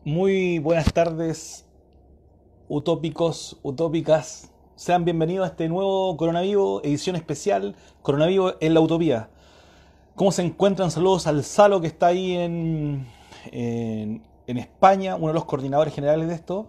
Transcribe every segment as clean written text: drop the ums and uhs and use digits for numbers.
Muy buenas tardes, utópicos, utópicas. Sean bienvenidos a este nuevo Coronavivo, edición especial, Coronavivo en la Utopía. ¿Cómo se encuentran? Saludos al Salo que está ahí en España, uno de los coordinadores generales de esto.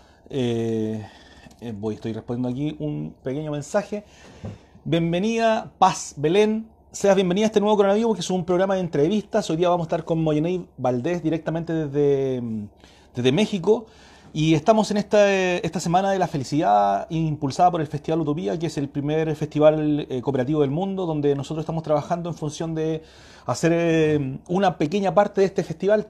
Estoy respondiendo aquí un pequeño mensaje. Bienvenida, Paz Belén. Seas bienvenida a este nuevo Coronavivo, que es un programa de entrevistas. Hoy día vamos a estar con Moyenay Valdés directamente desde México. Y estamos en esta semana de la felicidad impulsada por el Festival Utopía, que es el primer festival cooperativo del mundo, donde nosotros estamos trabajando en función de hacer una pequeña parte de este festival.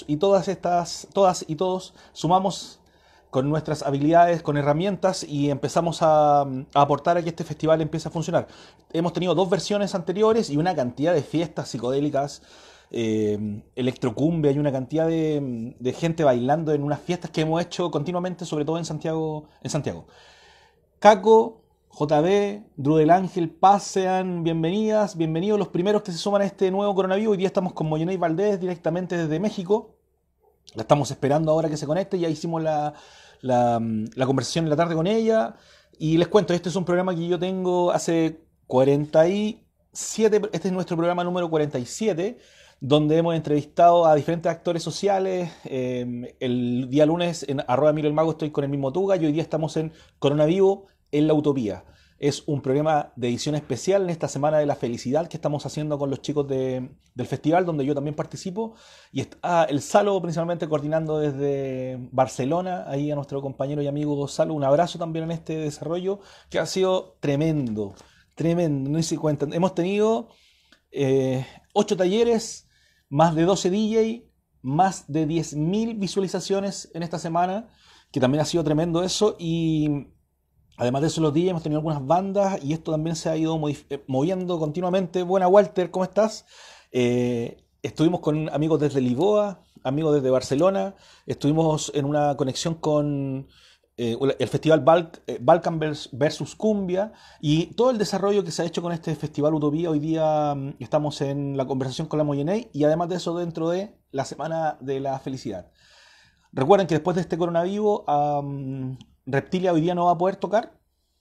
Todas y todos sumamos con nuestras habilidades, con herramientas y empezamos a aportar a que este festival empiece a funcionar. Hemos tenido dos versiones anteriores y una cantidad de fiestas psicodélicas, electrocumbia y una cantidad de gente bailando en unas fiestas que hemos hecho continuamente, sobre todo en Santiago. Caco, JB, Drew del Ángel, Paz, sean bienvenidos los primeros que se suman a este nuevo Coronavivo. Hoy día estamos con Moyenay Valdés directamente desde México. La estamos esperando ahora que se conecte. Ya hicimos la conversación en la tarde con ella. Y les cuento, este es un programa que yo tengo hace 47. Este es nuestro programa número 47, donde hemos entrevistado a diferentes actores sociales. El día lunes en @MiroElMago estoy con el mismo Tuga y hoy día estamos en Coronavivo en la Utopía. Es un programa de edición especial en esta semana de la felicidad que estamos haciendo con los chicos del festival, donde yo también participo. Y está el Salo principalmente coordinando desde Barcelona, ahí a nuestro compañero y amigo Salo. Un abrazo también en este desarrollo que ha sido tremendo, tremendo, no sé si cuentan. Hemos tenido 8 talleres, más de 12 DJ, más de 10.000 visualizaciones en esta semana, que también ha sido tremendo eso. Y además de eso, los días hemos tenido algunas bandas y esto también se ha ido moviendo continuamente. Buena, Walter, ¿cómo estás? Estuvimos con amigos desde Lisboa, amigos desde Barcelona. Estuvimos en una conexión con el festival Balkan versus Cumbia y todo el desarrollo que se ha hecho con este festival Utopía. Hoy día estamos en la conversación con la Moyenay y además de eso dentro de la Semana de la Felicidad. Recuerden que después de este coronavirus, Reptilia hoy día no va a poder tocar.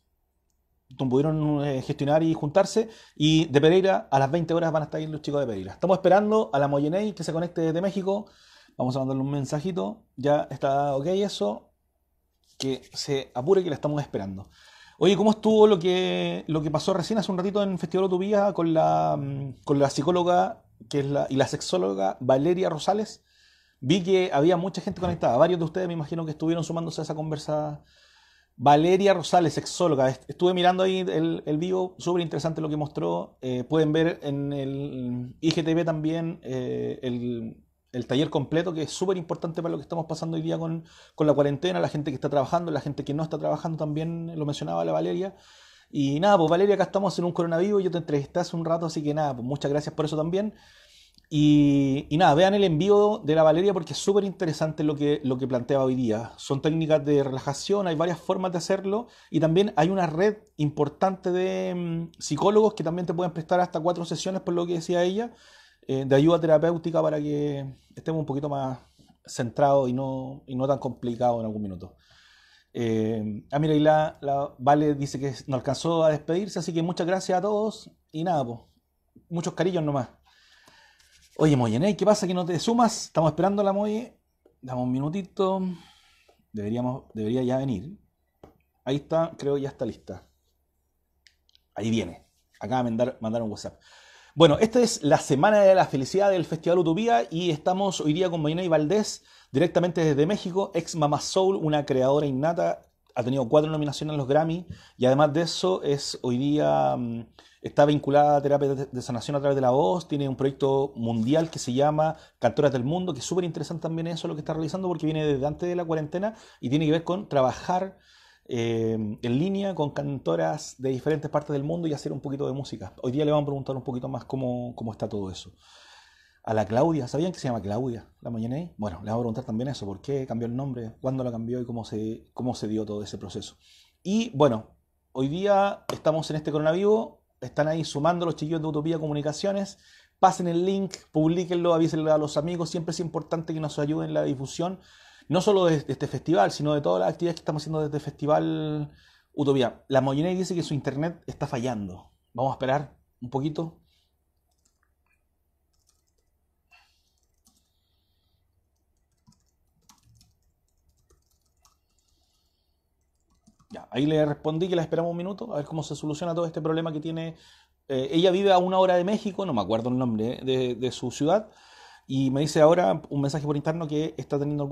No pudieron gestionar y juntarse. Y de Pereira a las 20 horas van a estar ahí los chicos de Pereira. Estamos esperando a la Moyenay que se conecte desde México. Vamos a mandarle un mensajito. Ya está ok eso. Que se apure que la estamos esperando. Oye, ¿cómo estuvo lo que pasó recién hace un ratito en Festival Utopía con la psicóloga y la sexóloga Valeria Rosales? Vi que había mucha gente conectada. Varios de ustedes me imagino que estuvieron sumándose a esa conversa. Valeria Rosales, sexóloga. Estuve mirando ahí el vivo, súper interesante lo que mostró. Pueden ver en el IGTV también el taller completo, que es súper importante para lo que estamos pasando hoy día con la cuarentena, la gente que está trabajando, la gente que no está trabajando también, lo mencionaba la Valeria. Y nada, pues Valeria, acá estamos en un coronavirus, yo te entrevisté hace un rato, así que nada, pues muchas gracias por eso también. Y nada, vean el envío de la Valeria porque es súper interesante lo que plantea hoy día. Son técnicas de relajación, hay varias formas de hacerlo y también hay una red importante de psicólogos que también te pueden prestar hasta 4 sesiones, por lo que decía ella, de ayuda terapéutica para que estemos un poquito más centrados y no tan complicados en algún minuto. Mira, y la Vale dice que no alcanzó a despedirse, así que muchas gracias a todos y nada, pues, muchos cariños nomás. Oye, Moyenay, ¿qué pasa que no te sumas? Estamos esperando a la Moye. Dame un minutito. Debería ya venir. Ahí está, creo que ya está lista. Ahí viene. Acaba de mandar un WhatsApp. Bueno, esta es la Semana de la Felicidad del Festival Utopía y estamos hoy día con Moyenay Valdés, directamente desde México, ex Mama Soul, una creadora innata. Ha tenido 4 nominaciones en los Grammy y además de eso hoy día está vinculada a terapia de sanación a través de la voz. Tiene un proyecto mundial que se llama Cantoras del Mundo, que es súper interesante también eso lo que está realizando porque viene desde antes de la cuarentena y tiene que ver con trabajar en línea con cantoras de diferentes partes del mundo y hacer un poquito de música. Hoy día le vamos a preguntar un poquito más cómo está todo eso. A la Claudia, ¿sabían que se llama Claudia, la Moyenay? Bueno, le vamos a preguntar también eso, ¿por qué cambió el nombre? ¿Cuándo la cambió y cómo se dio todo ese proceso? Y bueno, hoy día estamos en este coronavirus, están ahí sumando los chiquillos de Utopía Comunicaciones, pasen el link, publíquenlo, avísenlo a los amigos, siempre es importante que nos ayuden en la difusión. no solo de este festival, sino de todas las actividades que estamos haciendo desde el Festival Utopía. La Moyenay dice que su internet está fallando. Vamos a esperar un poquito. Ya, ahí le respondí que la esperamos un minuto, a ver cómo se soluciona todo este problema que tiene. Ella vive a 1 hora de México, no me acuerdo el nombre de su ciudad, y me dice ahora un mensaje por interno que está teniendo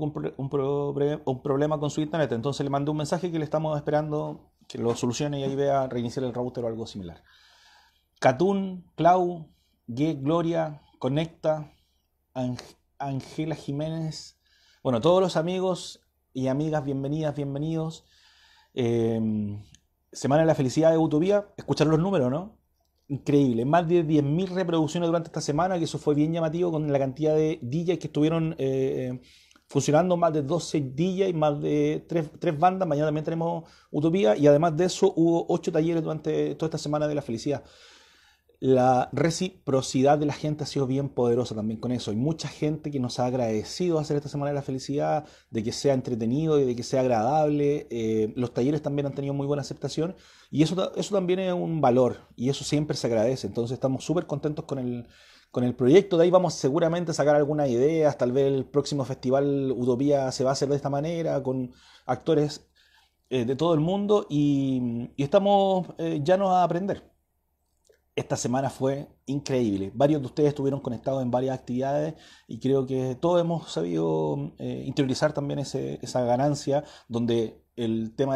un problema con su internet. Entonces le mandé un mensaje que le estamos esperando que lo solucione y ahí vea reiniciar el router o algo similar. Catún, Clau, Gloria, Conecta, Angela Jiménez. Bueno, todos los amigos y amigas, bienvenidas, bienvenidos. Semana de la Felicidad de Utopía. Escuchar los números, ¿no? Increíble. Más de 10.000 reproducciones durante esta semana, que eso fue bien llamativo con la cantidad de DJs que estuvieron funcionando. Más de 12 DJs, más de 3 bandas. Mañana también tenemos Utopía. Y además de eso, hubo 8 talleres durante toda esta semana de la felicidad. La reciprocidad de la gente ha sido bien poderosa también con eso. Hay mucha gente que nos ha agradecido hacer esta Semana de la Felicidad, de que sea entretenido y de que sea agradable. Los talleres también han tenido muy buena aceptación y eso también es un valor y eso siempre se agradece. Entonces estamos súper contentos con el proyecto. De ahí vamos seguramente a sacar algunas ideas. Tal vez el próximo festival Utopía se va a hacer de esta manera, con actores de todo el mundo y estamos llanos a aprender. Esta semana fue increíble. Varios de ustedes estuvieron conectados en varias actividades y creo que todos hemos sabido interiorizar también esa ganancia donde el tema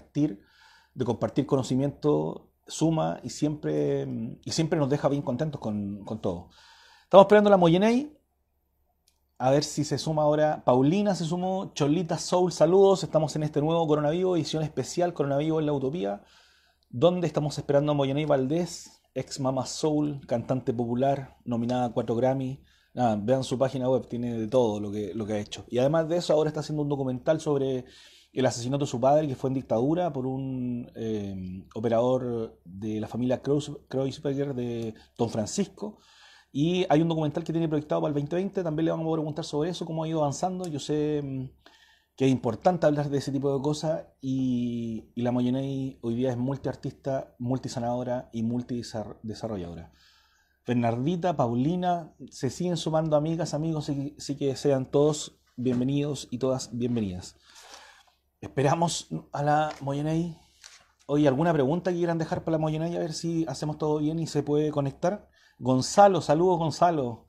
de compartir conocimiento suma y siempre nos deja bien contentos con todo. Estamos esperando la Moyenay. A ver si se suma ahora. Paulina se sumó. Cholita Soul, saludos. Estamos en este nuevo Coronavirus, edición especial Coronavirus en la Utopía, donde estamos esperando a Moyenay Valdés, ex Mama Soul, cantante popular, nominada a 4 Grammy. Nada, vean su página web, tiene de todo lo que ha hecho. Y además de eso, ahora está haciendo un documental sobre el asesinato de su padre, que fue en dictadura por un operador de la familia Kreuzberger de Don Francisco. Y hay un documental que tiene proyectado para el 2020, también le vamos a preguntar sobre eso, cómo ha ido avanzando. Yo sé que es importante hablar de ese tipo de cosas y la Moyenay hoy día es multiartista, multisanadora y multidesarrolladora. Bernardita, Paulina, se siguen sumando amigas, amigos, sí que sean todos bienvenidos y todas bienvenidas. Esperamos a la Moyenay. Oye, ¿alguna pregunta que quieran dejar para la Moyenay? A ver si hacemos todo bien y se puede conectar. Gonzalo, saludos Gonzalo.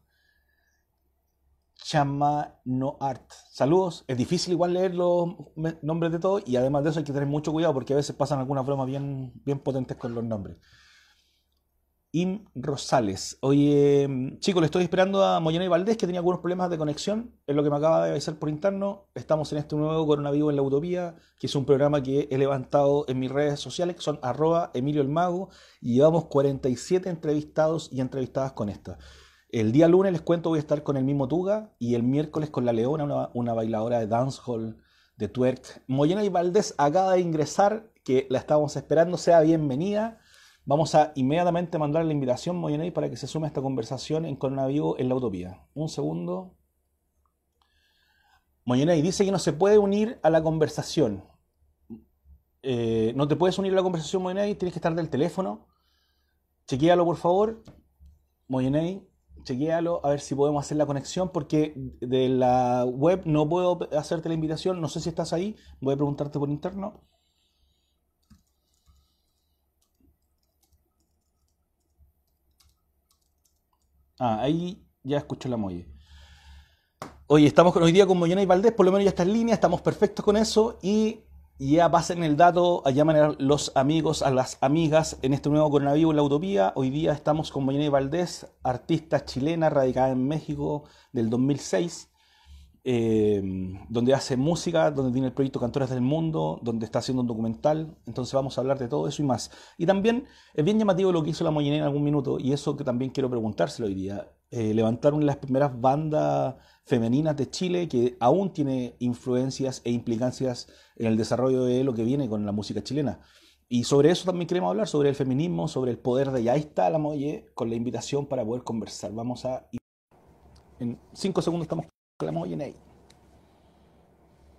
Chamano Art. Saludos. Es difícil igual leer los nombres de todos y además de eso hay que tener mucho cuidado porque a veces pasan algunas bromas bien potentes con los nombres. Im Rosales. Oye, chicos, le estoy esperando a Moyenay Valdés, que tenía algunos problemas de conexión. Es lo que me acaba de avisar por interno. Estamos en este nuevo Coronavirus en la Utopía, que es un programa que he levantado en mis redes sociales, que son @EmilioElMago, y llevamos 47 entrevistados y entrevistadas con esta. El día lunes, les cuento, voy a estar con el mismo Tuga y el miércoles con la Leona, una bailadora de dancehall, de twerk. Moyenay Valdés acaba de ingresar, que la estábamos esperando, sea bienvenida. Vamos a inmediatamente mandar la invitación, Moyenay, para que se sume a esta conversación en Coronavirus en la Utopía. Un segundo. Moyenay dice que no se puede unir a la conversación. No te puedes unir a la conversación, Moyenay, tienes que estar del teléfono. Chequéalo, por favor. Moyenay, chequéalo, a ver si podemos hacer la conexión, porque de la web no puedo hacerte la invitación. No sé si estás ahí, voy a preguntarte por interno. Ahí ya escucho la Moye. Oye, estamos hoy día con Moyenay Valdés, por lo menos ya está en línea, estamos perfectos con eso y ya pasen el dato, llaman a los amigos, a las amigas en este nuevo Coronavirus en la Utopía. Hoy día estamos con Moyenay Valdés, artista chilena radicada en México del 2006, donde hace música, donde tiene el proyecto Cantores del Mundo, donde está haciendo un documental. Entonces vamos a hablar de todo eso y más. Y también es bien llamativo lo que hizo la Moyenay en algún minuto, y eso que también quiero preguntárselo hoy día. Levantaron las primeras bandas femeninas de Chile, que aún tiene influencias e implicancias en el desarrollo de lo que viene con la música chilena. Y sobre eso también queremos hablar, sobre el feminismo, sobre el poder de ella. Ahí está la Moye con la invitación para poder conversar. En 5 segundos estamos con la Moyenay.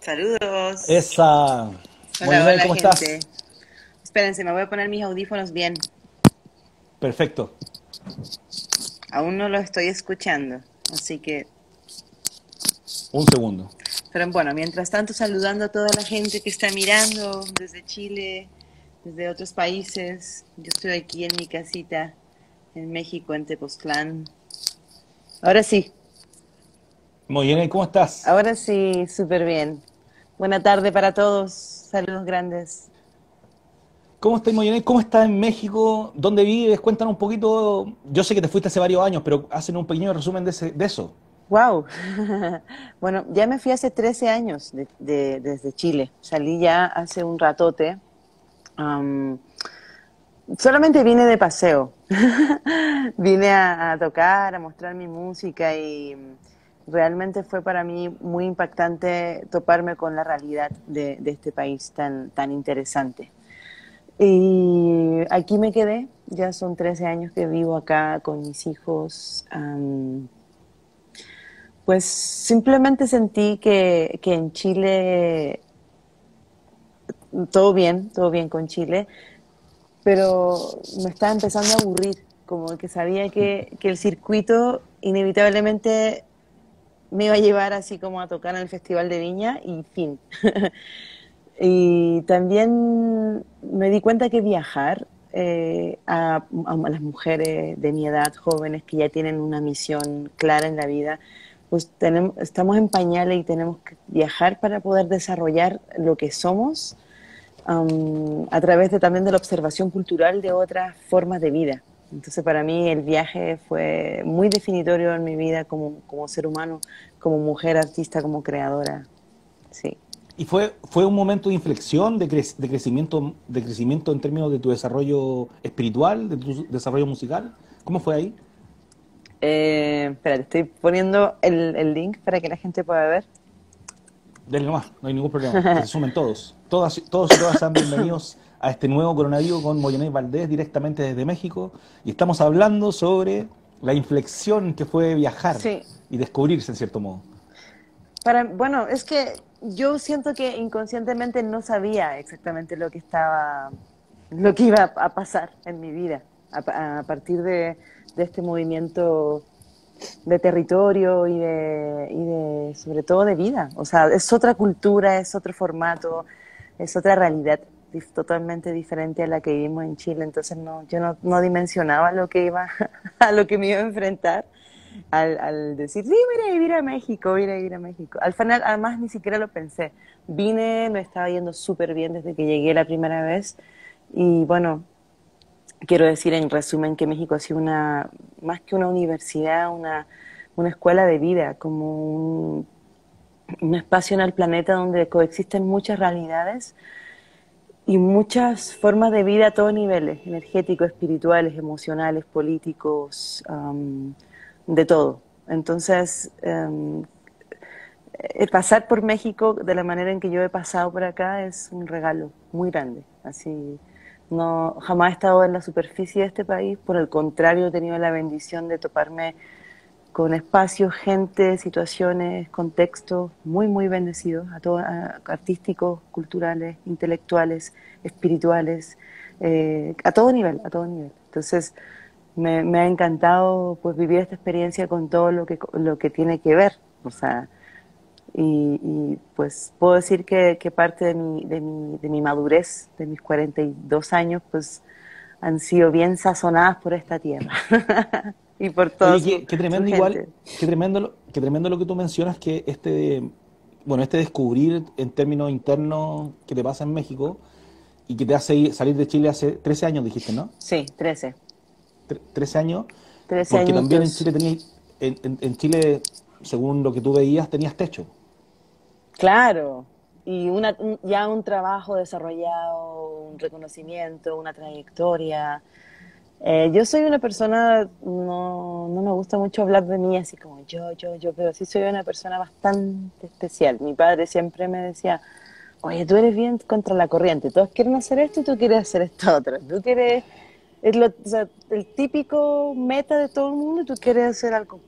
Saludos. Esa. Hola, Molinari, hola ¿cómo gente. estás? Espérense, me voy a poner mis audífonos bien. Perfecto. Aún no lo estoy escuchando, así que... Un segundo. Pero bueno, mientras tanto saludando a toda la gente que está mirando desde Chile, desde otros países. Yo estoy aquí en mi casita en México, en Tepoztlán. Ahora sí, Molinari, ¿cómo estás? ahora sí, súper bien. Buena tarde para todos. Saludos grandes. ¿Cómo estás, Molinari? ¿Cómo estás en México? ¿Dónde vives? Cuéntanos un poquito. Yo sé que te fuiste hace varios años, pero hacen un pequeño resumen de eso. Wow. Bueno, ya me fui hace 13 años desde Chile. Salí ya hace un ratote. Am, Solamente vine de paseo. Vine a tocar, a mostrar mi música y realmente fue para mí muy impactante toparme con la realidad de este país tan interesante. Y aquí me quedé. Ya son 13 años que vivo acá con mis hijos. Pues simplemente sentí que en Chile todo bien con Chile, pero me estaba empezando a aburrir, como que sabía que el circuito inevitablemente me iba a llevar así como a tocar en el Festival de Viña y fin. Y también me di cuenta que viajar a las mujeres de mi edad, jóvenes que ya tienen una misión clara en la vida, pues estamos en pañales y tenemos que viajar para poder desarrollar lo que somos a través también de la observación cultural de otras formas de vida. Entonces para mí el viaje fue muy definitorio en mi vida como ser humano, como mujer artista, como creadora. Sí. ¿Y fue un momento de inflexión, de crecimiento en términos de tu desarrollo espiritual, de tu desarrollo musical? ¿Cómo fue ahí? Espérate, estoy poniendo el link para que la gente pueda ver. Denle nomás, no hay ningún problema. Que se sumen todos. Todos y todas sean bienvenidos a este nuevo coronavirus con Moyonet Valdés directamente desde México. Y estamos hablando sobre la inflexión que fue viajar Sí, y descubrirse en cierto modo. bueno, es que yo siento que inconscientemente no sabía exactamente lo que iba a pasar en mi vida a partir de este movimiento de territorio sobre todo de vida. O sea, es otra cultura, es otro formato, es otra realidad totalmente diferente a la que vivimos en Chile. Entonces yo no dimensionaba lo que iba, a lo que me iba a enfrentar al decir, sí, voy a ir a vivir a México, voy a ir a vivir a México. Al final, además, ni siquiera lo pensé. Vine, me estaba yendo súper bien desde que llegué la primera vez. Y bueno, quiero decir en resumen que México ha sido más que una universidad, una escuela de vida, como un espacio en el planeta donde coexisten muchas realidades y muchas formas de vida a todos niveles, energéticos, espirituales, emocionales, políticos, de todo. Entonces, pasar por México de la manera en que yo he pasado por acá es un regalo muy grande. Así, no, jamás he estado en la superficie de este país, por el contrario, he tenido la bendición de toparme con espacios, gente, situaciones, contextos muy bendecidos, artísticos, culturales, intelectuales, espirituales, a todo nivel, a todo nivel. Entonces, me ha encantado pues vivir esta experiencia con todo lo que tiene que ver, o sea, pues puedo decir que parte de mi madurez, de mis 42 años, pues han sido bien sazonadas por esta tierra y por toda Oye, su, qué su tremendo igual, gente. qué tremendo lo que tú mencionas, que bueno, este descubrir en términos internos que te pasa en México y que te hace salir de Chile hace 13 años, dijiste, ¿no? Sí, 13. 13 años, 13 porque también en añitos. Chile en Chile, según lo que tú veías, tenías techo. Claro. Y ya un trabajo desarrollado, un reconocimiento, una trayectoria. Yo soy una persona, no me gusta mucho hablar de mí así como yo, pero sí soy una persona bastante especial. Mi padre siempre me decía, oye, tú eres bien contra la corriente, todos quieren hacer esto y tú quieres hacer esto otro. O sea, el típico meta de todo el mundo y tú quieres hacer algo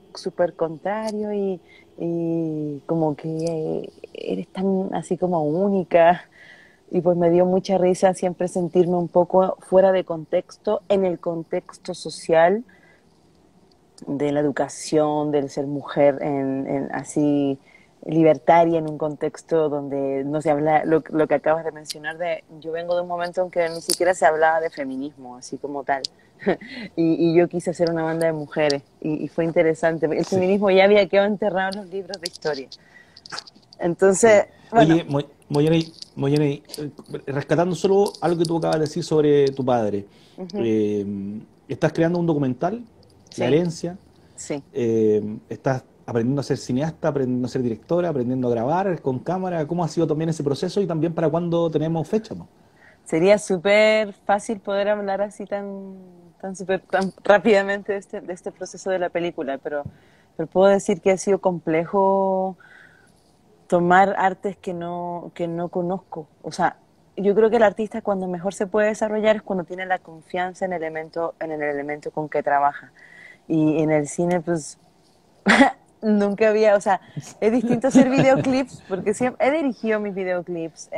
súper contrario y como que eres tan así como única. Y pues me dio mucha risa siempre sentirme un poco fuera de contexto, en el contexto social de la educación, del ser mujer así libertaria en un contexto donde no se habla, lo que acabas de mencionar, yo vengo de un momento en que ni siquiera se hablaba de feminismo, así como tal. Y yo quise hacer una banda de mujeres y fue interesante. El Sí, feminismo ya había quedado enterrado en los libros de historia. Entonces, sí. bueno, Oye, Moyenei, rescatando solo algo que tú acabas de decir sobre tu padre. ujú, eh, Estás creando un documental, La sí, herencia. sí. Estás aprendiendo a ser cineasta, aprendiendo a ser directora, aprendiendo a grabar con cámara. ¿Cómo ha sido también ese proceso y también para cuándo tenemos fecha, po? Sería súper fácil poder hablar así tan rápidamente de este proceso de la película, pero puedo decir que ha sido complejo tomar artes que no conozco. O sea, yo creo que el artista cuando mejor se puede desarrollar es cuando tiene la confianza en el elemento con que trabaja. Y en el cine, pues, nunca había, o sea, es distinto hacer videoclips, porque siempre he dirigido mis videoclips,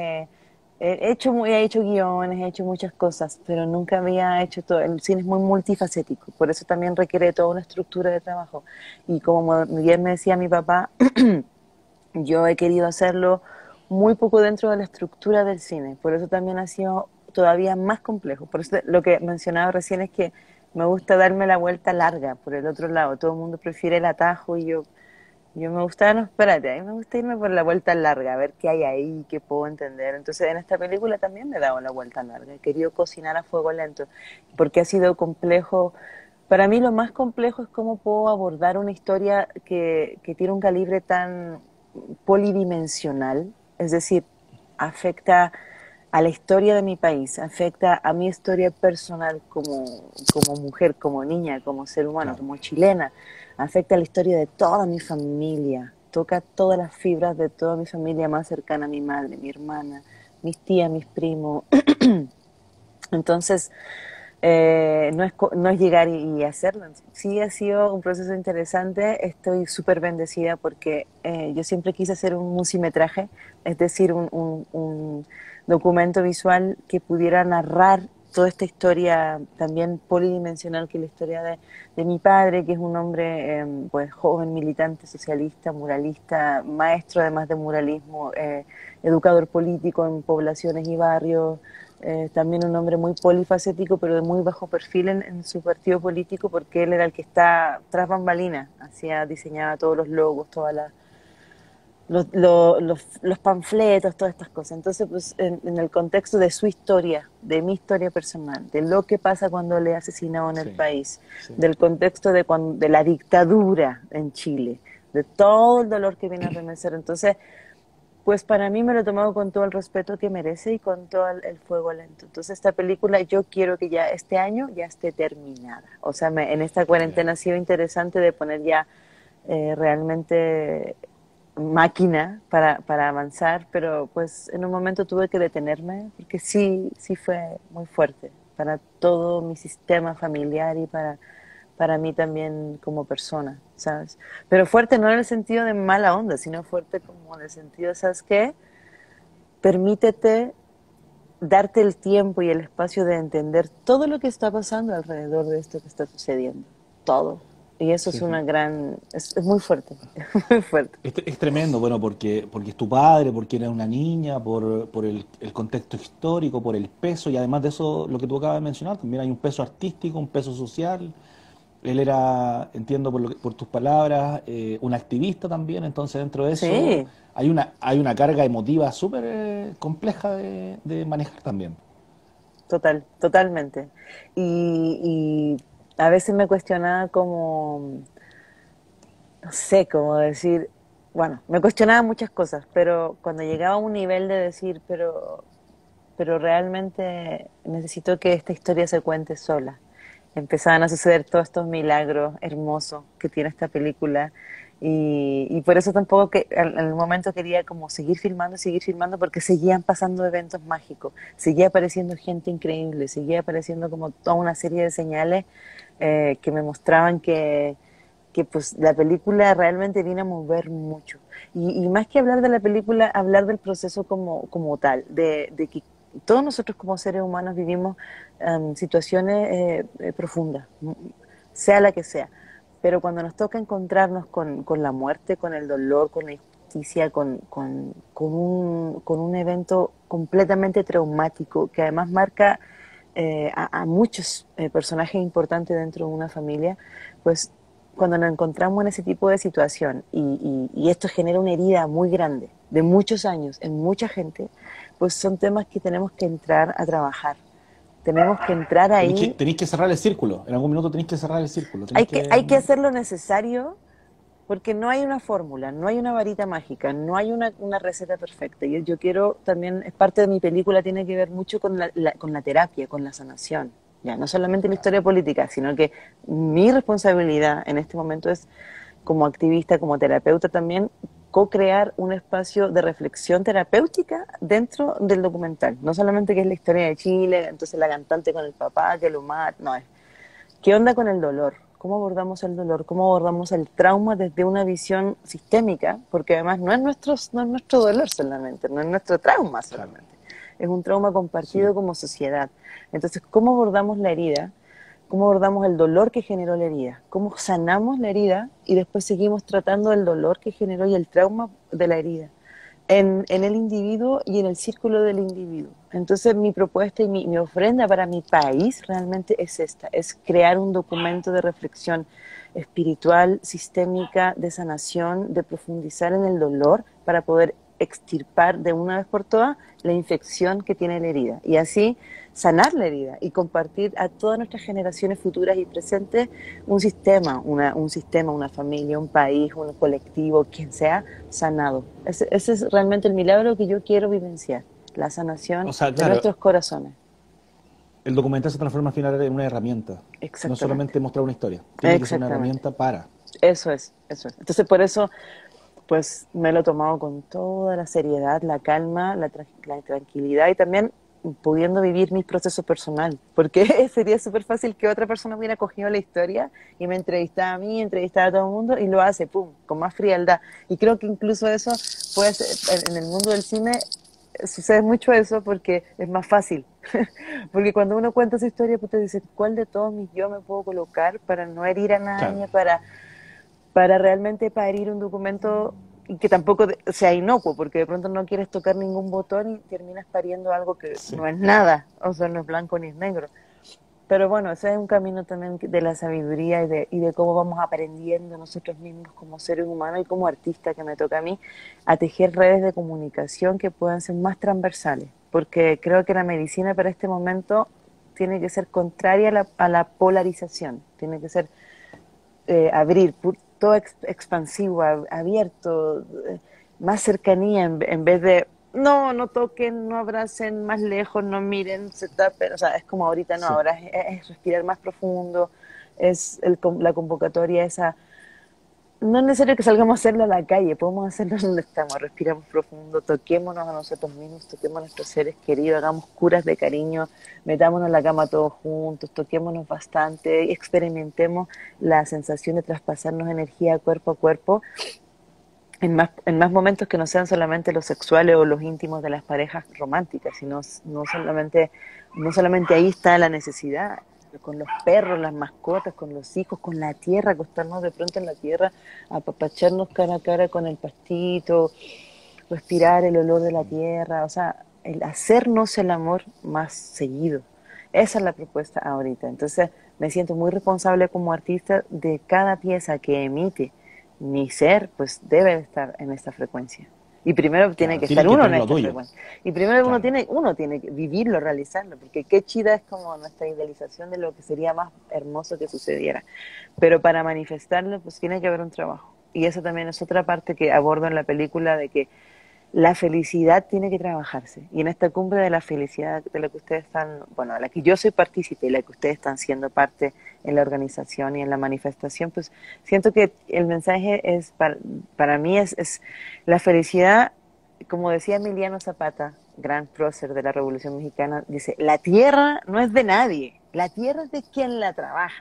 he hecho guiones, he hecho muchas cosas, pero nunca había hecho todo. El cine es muy multifacético, por eso también requiere toda una estructura de trabajo. Y como bien me decía mi papá, yo he querido hacerlo muy poco dentro de la estructura del cine, por eso también ha sido todavía más complejo. Por eso lo que mencionaba recién es que me gusta darme la vuelta larga por el otro lado. Todo el mundo prefiere el atajo y yo me gusta, no, espérate, a mí me gusta irme por la vuelta larga, a ver qué hay ahí, qué puedo entender. Entonces en esta película también me he dado la vuelta larga, he querido cocinar a fuego lento, porque ha sido complejo. Para mí lo más complejo es cómo puedo abordar una historia que tiene un calibre tan polidimensional, es decir, afecta a la historia de mi país, afecta a mi historia personal como mujer, como niña, como ser humano, Claro. como chilena, afecta a la historia de toda mi familia, toca todas las fibras de toda mi familia más cercana, mi madre, mi hermana, mis tías, mis primos. Entonces, no es llegar y hacerlo. Sí ha sido un proceso interesante. Estoy súper bendecida porque yo siempre quise hacer un musimetraje, es decir, un documento visual que pudiera narrar toda esta historia también polidimensional que es la historia de mi padre, que es un hombre pues joven, militante, socialista, muralista, maestro además de muralismo, educador político en poblaciones y barrios, también un hombre muy polifacético, pero de muy bajo perfil en su partido político, porque él era el que está tras bambalinas, hacía, diseñaba todos los logos, todas los panfletos, todas estas cosas. Entonces, pues, en el contexto de su historia, de mi historia personal, de lo que pasa cuando le asesinado en el Sí, país, sí. del contexto de la dictadura en Chile, de todo el dolor que viene a remecer. Entonces, pues para mí me lo he tomado con todo el respeto que merece y con todo el fuego lento. Entonces esta película yo quiero que ya este año ya esté terminada. O sea, en esta Ya. cuarentena ha sido interesante de poner ya realmente máquina para avanzar, pero pues en un momento tuve que detenerme porque sí fue muy fuerte para todo mi sistema familiar y para mí también como persona, ¿sabes? Pero fuerte no en el sentido de mala onda, sino fuerte como en el sentido, ¿sabes qué? Permítete darte el tiempo y el espacio de entender todo lo que está pasando alrededor de esto que está sucediendo. Todo. Y eso es Sí, sí. una gran, es muy fuerte, es muy fuerte. Es tremendo, bueno, porque es tu padre, porque era una niña, por el contexto histórico, por el peso, y además de eso, lo que tú acabas de mencionar, también hay un peso artístico, un peso social. Él era, entiendo por tus palabras, un activista también, entonces dentro de eso Sí, hay una carga emotiva súper compleja de manejar también. totalmente. Y a veces me cuestionaba como, no sé, cómo decir, bueno, me cuestionaba muchas cosas, pero cuando llegaba a un nivel de decir, pero realmente necesito que esta historia se cuente sola. Empezaban a suceder todos estos milagros hermosos que tiene esta película y por eso tampoco que en el momento quería como seguir filmando porque seguían pasando eventos mágicos, seguía apareciendo gente increíble, seguía apareciendo como toda una serie de señales que me mostraban que pues la película realmente viene a mover mucho. Y más que hablar de la película, hablar del proceso como tal, de que todos nosotros como seres humanos vivimos situaciones profundas, sea la que sea. Pero cuando nos toca encontrarnos con la muerte, con el dolor, con la injusticia, con un evento completamente traumático que además marca a muchos personajes importantes dentro de una familia, pues cuando nos encontramos en ese tipo de situación y esto genera una herida muy grande, de muchos años, en mucha gente, pues son temas que tenemos que entrar a trabajar. Tenemos que entrar ahí. Tenéis que cerrar el círculo. En algún minuto tenéis que cerrar el círculo. Hay que hacer lo necesario porque no hay una fórmula, no hay una varita mágica, no hay una receta perfecta. Yo quiero también, es parte de mi película, tiene que ver mucho con con la terapia, con la sanación. Ya, no solamente la historia política, sino que mi responsabilidad en este momento es, como activista, como terapeuta también, co-crear un espacio de reflexión terapéutica dentro del documental. No solamente que es la historia de Chile, entonces la cantante con el papá que lo mata, no, es ¿qué onda con el dolor? ¿Cómo abordamos el dolor? ¿Cómo abordamos el trauma desde una visión sistémica? Porque además no es nuestro dolor solamente, no es nuestro trauma Claro. solamente. Es un trauma Sí. compartido como sociedad. Entonces, ¿cómo abordamos la herida? ¿Cómo abordamos el dolor que generó la herida? ¿Cómo sanamos la herida y después seguimos tratando el dolor que generó y el trauma de la herida? En el individuo y en el círculo del individuo. Entonces mi propuesta y mi ofrenda para mi país realmente es esta, es crear un documento de reflexión espiritual, sistémica, de sanación, de profundizar en el dolor para poder extirpar de una vez por todas la infección que tiene la herida y así sanar la herida y compartir a todas nuestras generaciones futuras y presentes un sistema, una familia, un país, un colectivo, quien sea, sanado. Ese es realmente el milagro que yo quiero vivenciar, la O sanación sea, de claro, nuestros corazones. el documental se transforma al final en una herramienta. No Exactamente, solamente mostrar una historia. Tiene que ser una exactamente. herramienta para. Eso es, eso es. Entonces por eso pues me lo he tomado con toda la seriedad, la calma, la tranquilidad y también pudiendo vivir mi proceso personal, porque sería súper fácil que otra persona hubiera cogido la historia y me entrevistara a mí, entrevistara a todo el mundo y lo hace, pum, con más frialdad. Y creo que incluso eso puede ser, en el mundo del cine sucede mucho eso porque es más fácil. Porque cuando uno cuenta su historia, pues te dice, ¿cuál de todos mis yo me puedo colocar para no herir a Claro. nadie, para realmente parir un documento y que tampoco sea inocuo, porque de pronto no quieres tocar ningún botón y terminas pariendo algo que Sí. no es nada, o sea, no es blanco ni es negro. Pero bueno, ese es un camino también de la sabiduría y de cómo vamos aprendiendo nosotros mismos como seres humanos y como artistas que me toca a mí a tejer redes de comunicación que puedan ser más transversales, porque creo que la medicina para este momento tiene que ser contraria a la polarización, tiene que ser abrir, todo expansivo, abierto, más cercanía en vez de no toquen, no abracen más lejos, no miren, se tapen, o sea, es como ahorita no, Sí. ahora es respirar más profundo, es la convocatoria esa, no es necesario que salgamos a hacerlo a la calle, podemos hacerlo donde estamos, respiramos profundo, toquémonos a nosotros mismos, toquemos a nuestros seres queridos, hagamos curas de cariño, metámonos en la cama todos juntos, toquémonos bastante, experimentemos la sensación de traspasarnos energía cuerpo a cuerpo en más momentos que no sean solamente los sexuales o los íntimos de las parejas románticas, sino no solamente ahí está la necesidad, con los perros, las mascotas, con los hijos, con la tierra, acostarnos de pronto en la tierra, apapacharnos cara a cara con el pastito, respirar el olor de la tierra, o sea, el hacernos el amor más seguido. Esa es la propuesta ahorita. Entonces me siento muy responsable como artista de cada pieza que emite mi ser, pues debe de estar en esta frecuencia. Y primero tiene Claro. que Tiene estar que uno en tener lo esta tuyo. frecuencia. Y primero Claro. uno tiene que vivirlo, realizarlo, porque qué chida es como nuestra idealización de lo que sería más hermoso que sucediera. Pero para manifestarlo, pues tiene que haber un trabajo. Y eso también es otra parte que abordo en la película de que la felicidad tiene que trabajarse. Y en esta cumbre de la felicidad de la que ustedes están, bueno, de la que yo soy partícipe y la que ustedes están siendo parte en la organización y en la manifestación, pues siento que el mensaje es, para mí es la felicidad, como decía Emiliano Zapata, gran prócer de la Revolución Mexicana, dice, la tierra no es de nadie, la tierra es de quien la trabaja.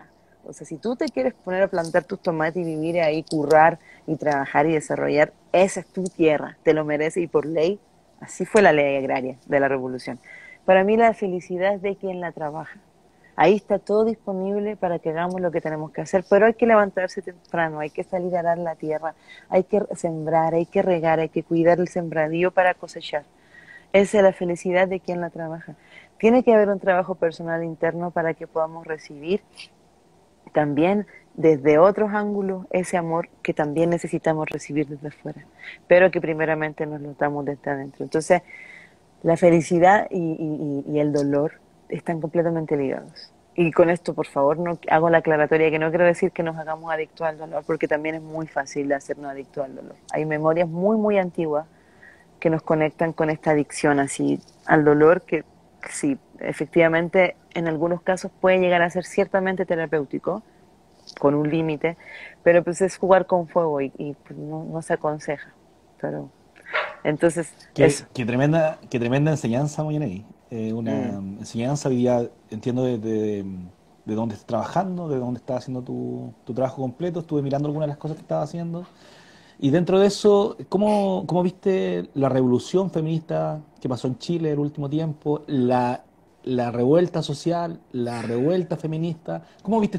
O sea, si tú te quieres poner a plantar tus tomates y vivir ahí, currar y trabajar y desarrollar, esa es tu tierra, te lo mereces y por ley, así fue la ley agraria de la revolución. Para mí la felicidad es de quien la trabaja. Ahí está todo disponible para que hagamos lo que tenemos que hacer, pero hay que levantarse temprano, hay que salir a arar la tierra, hay que sembrar, hay que regar, hay que cuidar el sembradío para cosechar. Esa es la felicidad de quien la trabaja. Tiene que haber un trabajo personal interno para que podamos recibir también desde otros ángulos ese amor que también necesitamos recibir desde afuera, pero que primeramente nos lo damos desde adentro. Entonces, la felicidad y el dolor están completamente ligados. Y con esto, por favor, no hago la aclaratoria que no quiero decir que nos hagamos adictos al dolor, porque también es muy fácil hacernos adictos al dolor. Hay memorias muy, muy antiguas que nos conectan con esta adicción así al dolor que sí, efectivamente en algunos casos puede llegar a ser ciertamente terapéutico, con un límite, pero pues es jugar con fuego pues no se aconseja. Pero entonces, eso. Qué tremenda enseñanza, Moyenei. Una Mm. enseñanza hoy día, entiendo de dónde estás trabajando, de dónde estás haciendo tu trabajo completo. Estuve mirando algunas de las cosas que estabas haciendo. Y dentro de eso, ¿cómo viste la revolución feminista que pasó en Chile el último tiempo? La revuelta social, la revuelta feminista. ¿Cómo viste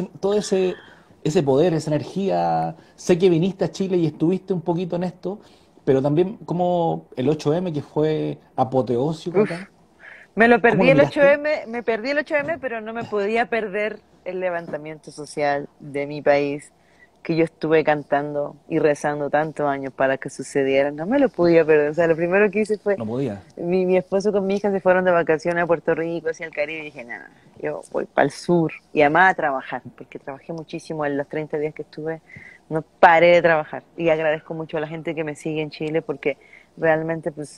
ese poder, esa energía? Sé que viniste a Chile y estuviste un poquito en esto, pero también como el 8M, que fue apoteósico Uf, acá. me lo ¿Cómo perdí lo el miraste? 8M, me perdí el 8M, pero no me podía perder el levantamiento social de mi país, que yo estuve cantando y rezando tantos años para que sucediera. No me lo podía perder. O sea, lo primero que hice fue, No podía. mi esposo con mi hija se fueron de vacaciones a Puerto Rico, hacia el Caribe, y dije, nada, yo voy para el sur. Y además a trabajar, porque trabajé muchísimo en los 30 días que estuve, no paré de trabajar. Y agradezco mucho a la gente que me sigue en Chile, porque realmente, pues,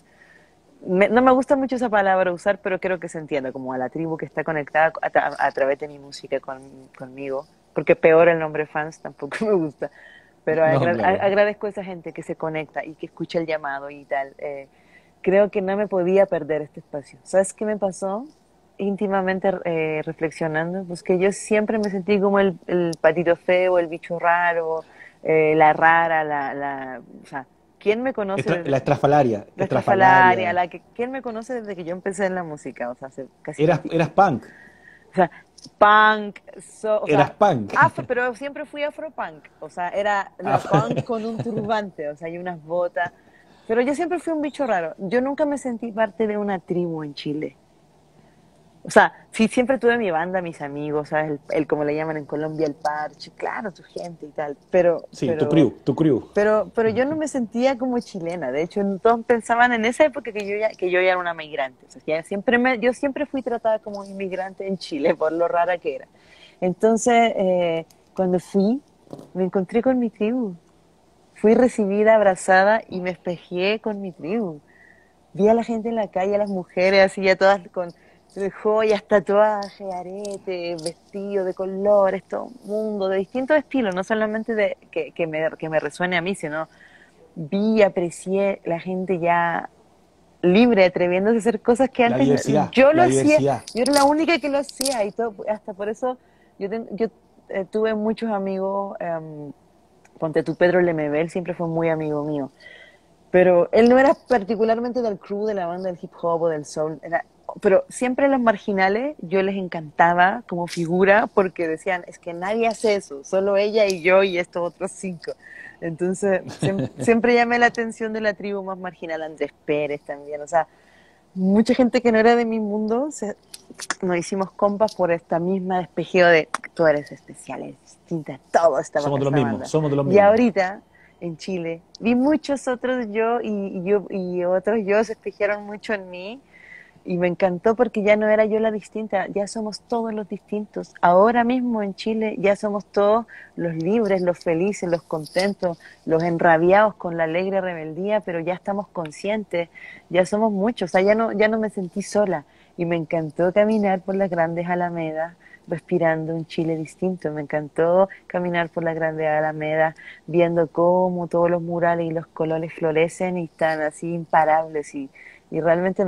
no me gusta mucho esa palabra usar, pero creo que se entiende, como a la tribu que está conectada a través de mi música conmigo, porque peor el nombre fans tampoco me gusta, pero No, claro. agradezco a esa gente que se conecta y que escucha el llamado y tal. Creo que no me podía perder este espacio. ¿Sabes qué me pasó? Íntimamente reflexionando, pues que yo siempre me sentí como el patito feo, el bicho raro, la rara, o sea, ¿quién me conoce La desde, estrafalaria, la estrafalaria, estrafalaria. ¿quién me conoce desde que yo empecé en la música? O sea, hace casi Eras, 20, eras punk, o sea, punk, o eras sea, punk. afro, pero siempre fui afropunk, o sea, era la Ah, punk con un turbante, o sea, y unas botas, pero yo siempre fui un bicho raro, yo nunca me sentí parte de una tribu en Chile. O sea, sí, siempre tuve mi banda, mis amigos, ¿sabes? Como le llaman en Colombia, el parche, claro, tu gente y tal, sí, tu crew. pero yo no me sentía como chilena. De hecho, todos pensaban en esa época que yo ya era una migrante. O sea, yo siempre fui tratada como inmigrante en Chile por lo rara que era. Entonces, cuando fui, me encontré con mi tribu. Fui recibida, abrazada y me espejé con mi tribu. Vi a la gente en la calle, a las mujeres así ya todas con joyas, tatuajes, aretes, vestidos de colores, todo mundo, de distintos estilos, no solamente que me resuene a mí, sino vi, aprecié la gente ya libre, atreviéndose a hacer cosas que antes yo lo La hacía, diversidad. yo era la única que lo hacía y todo, hasta por eso yo tuve muchos amigos, ponte tú, Pedro Lemebel siempre fue muy amigo mío, pero él no era particularmente del crew de la banda del hip hop o del soul, pero siempre los marginales yo les encantaba como figura porque decían, es que nadie hace eso, solo ella y yo y estos otros cinco. Entonces, siempre llamé la atención de la tribu más marginal, Andrés Pérez también, o sea, mucha gente que no era de mi mundo, nos hicimos compas por esta misma despejeo de tú eres especial, eres distinta, todo estaba acá Somos de los esta mismos, banda. somos de los Y mismos. ahorita, en Chile, vi muchos otros yo y otros yo se espejaron mucho en mí y me encantó porque ya no era yo la distinta, ya somos todos los distintos. Ahora mismo en Chile ya somos todos los libres, los felices, los contentos, los enrabiados con la alegre rebeldía, pero ya estamos conscientes, ya somos muchos, o sea, ya no me sentí sola y me encantó caminar por las grandes alamedas respirando un Chile distinto, me encantó caminar por las grandes alamedas viendo cómo todos los murales y los colores florecen y están así imparables y realmente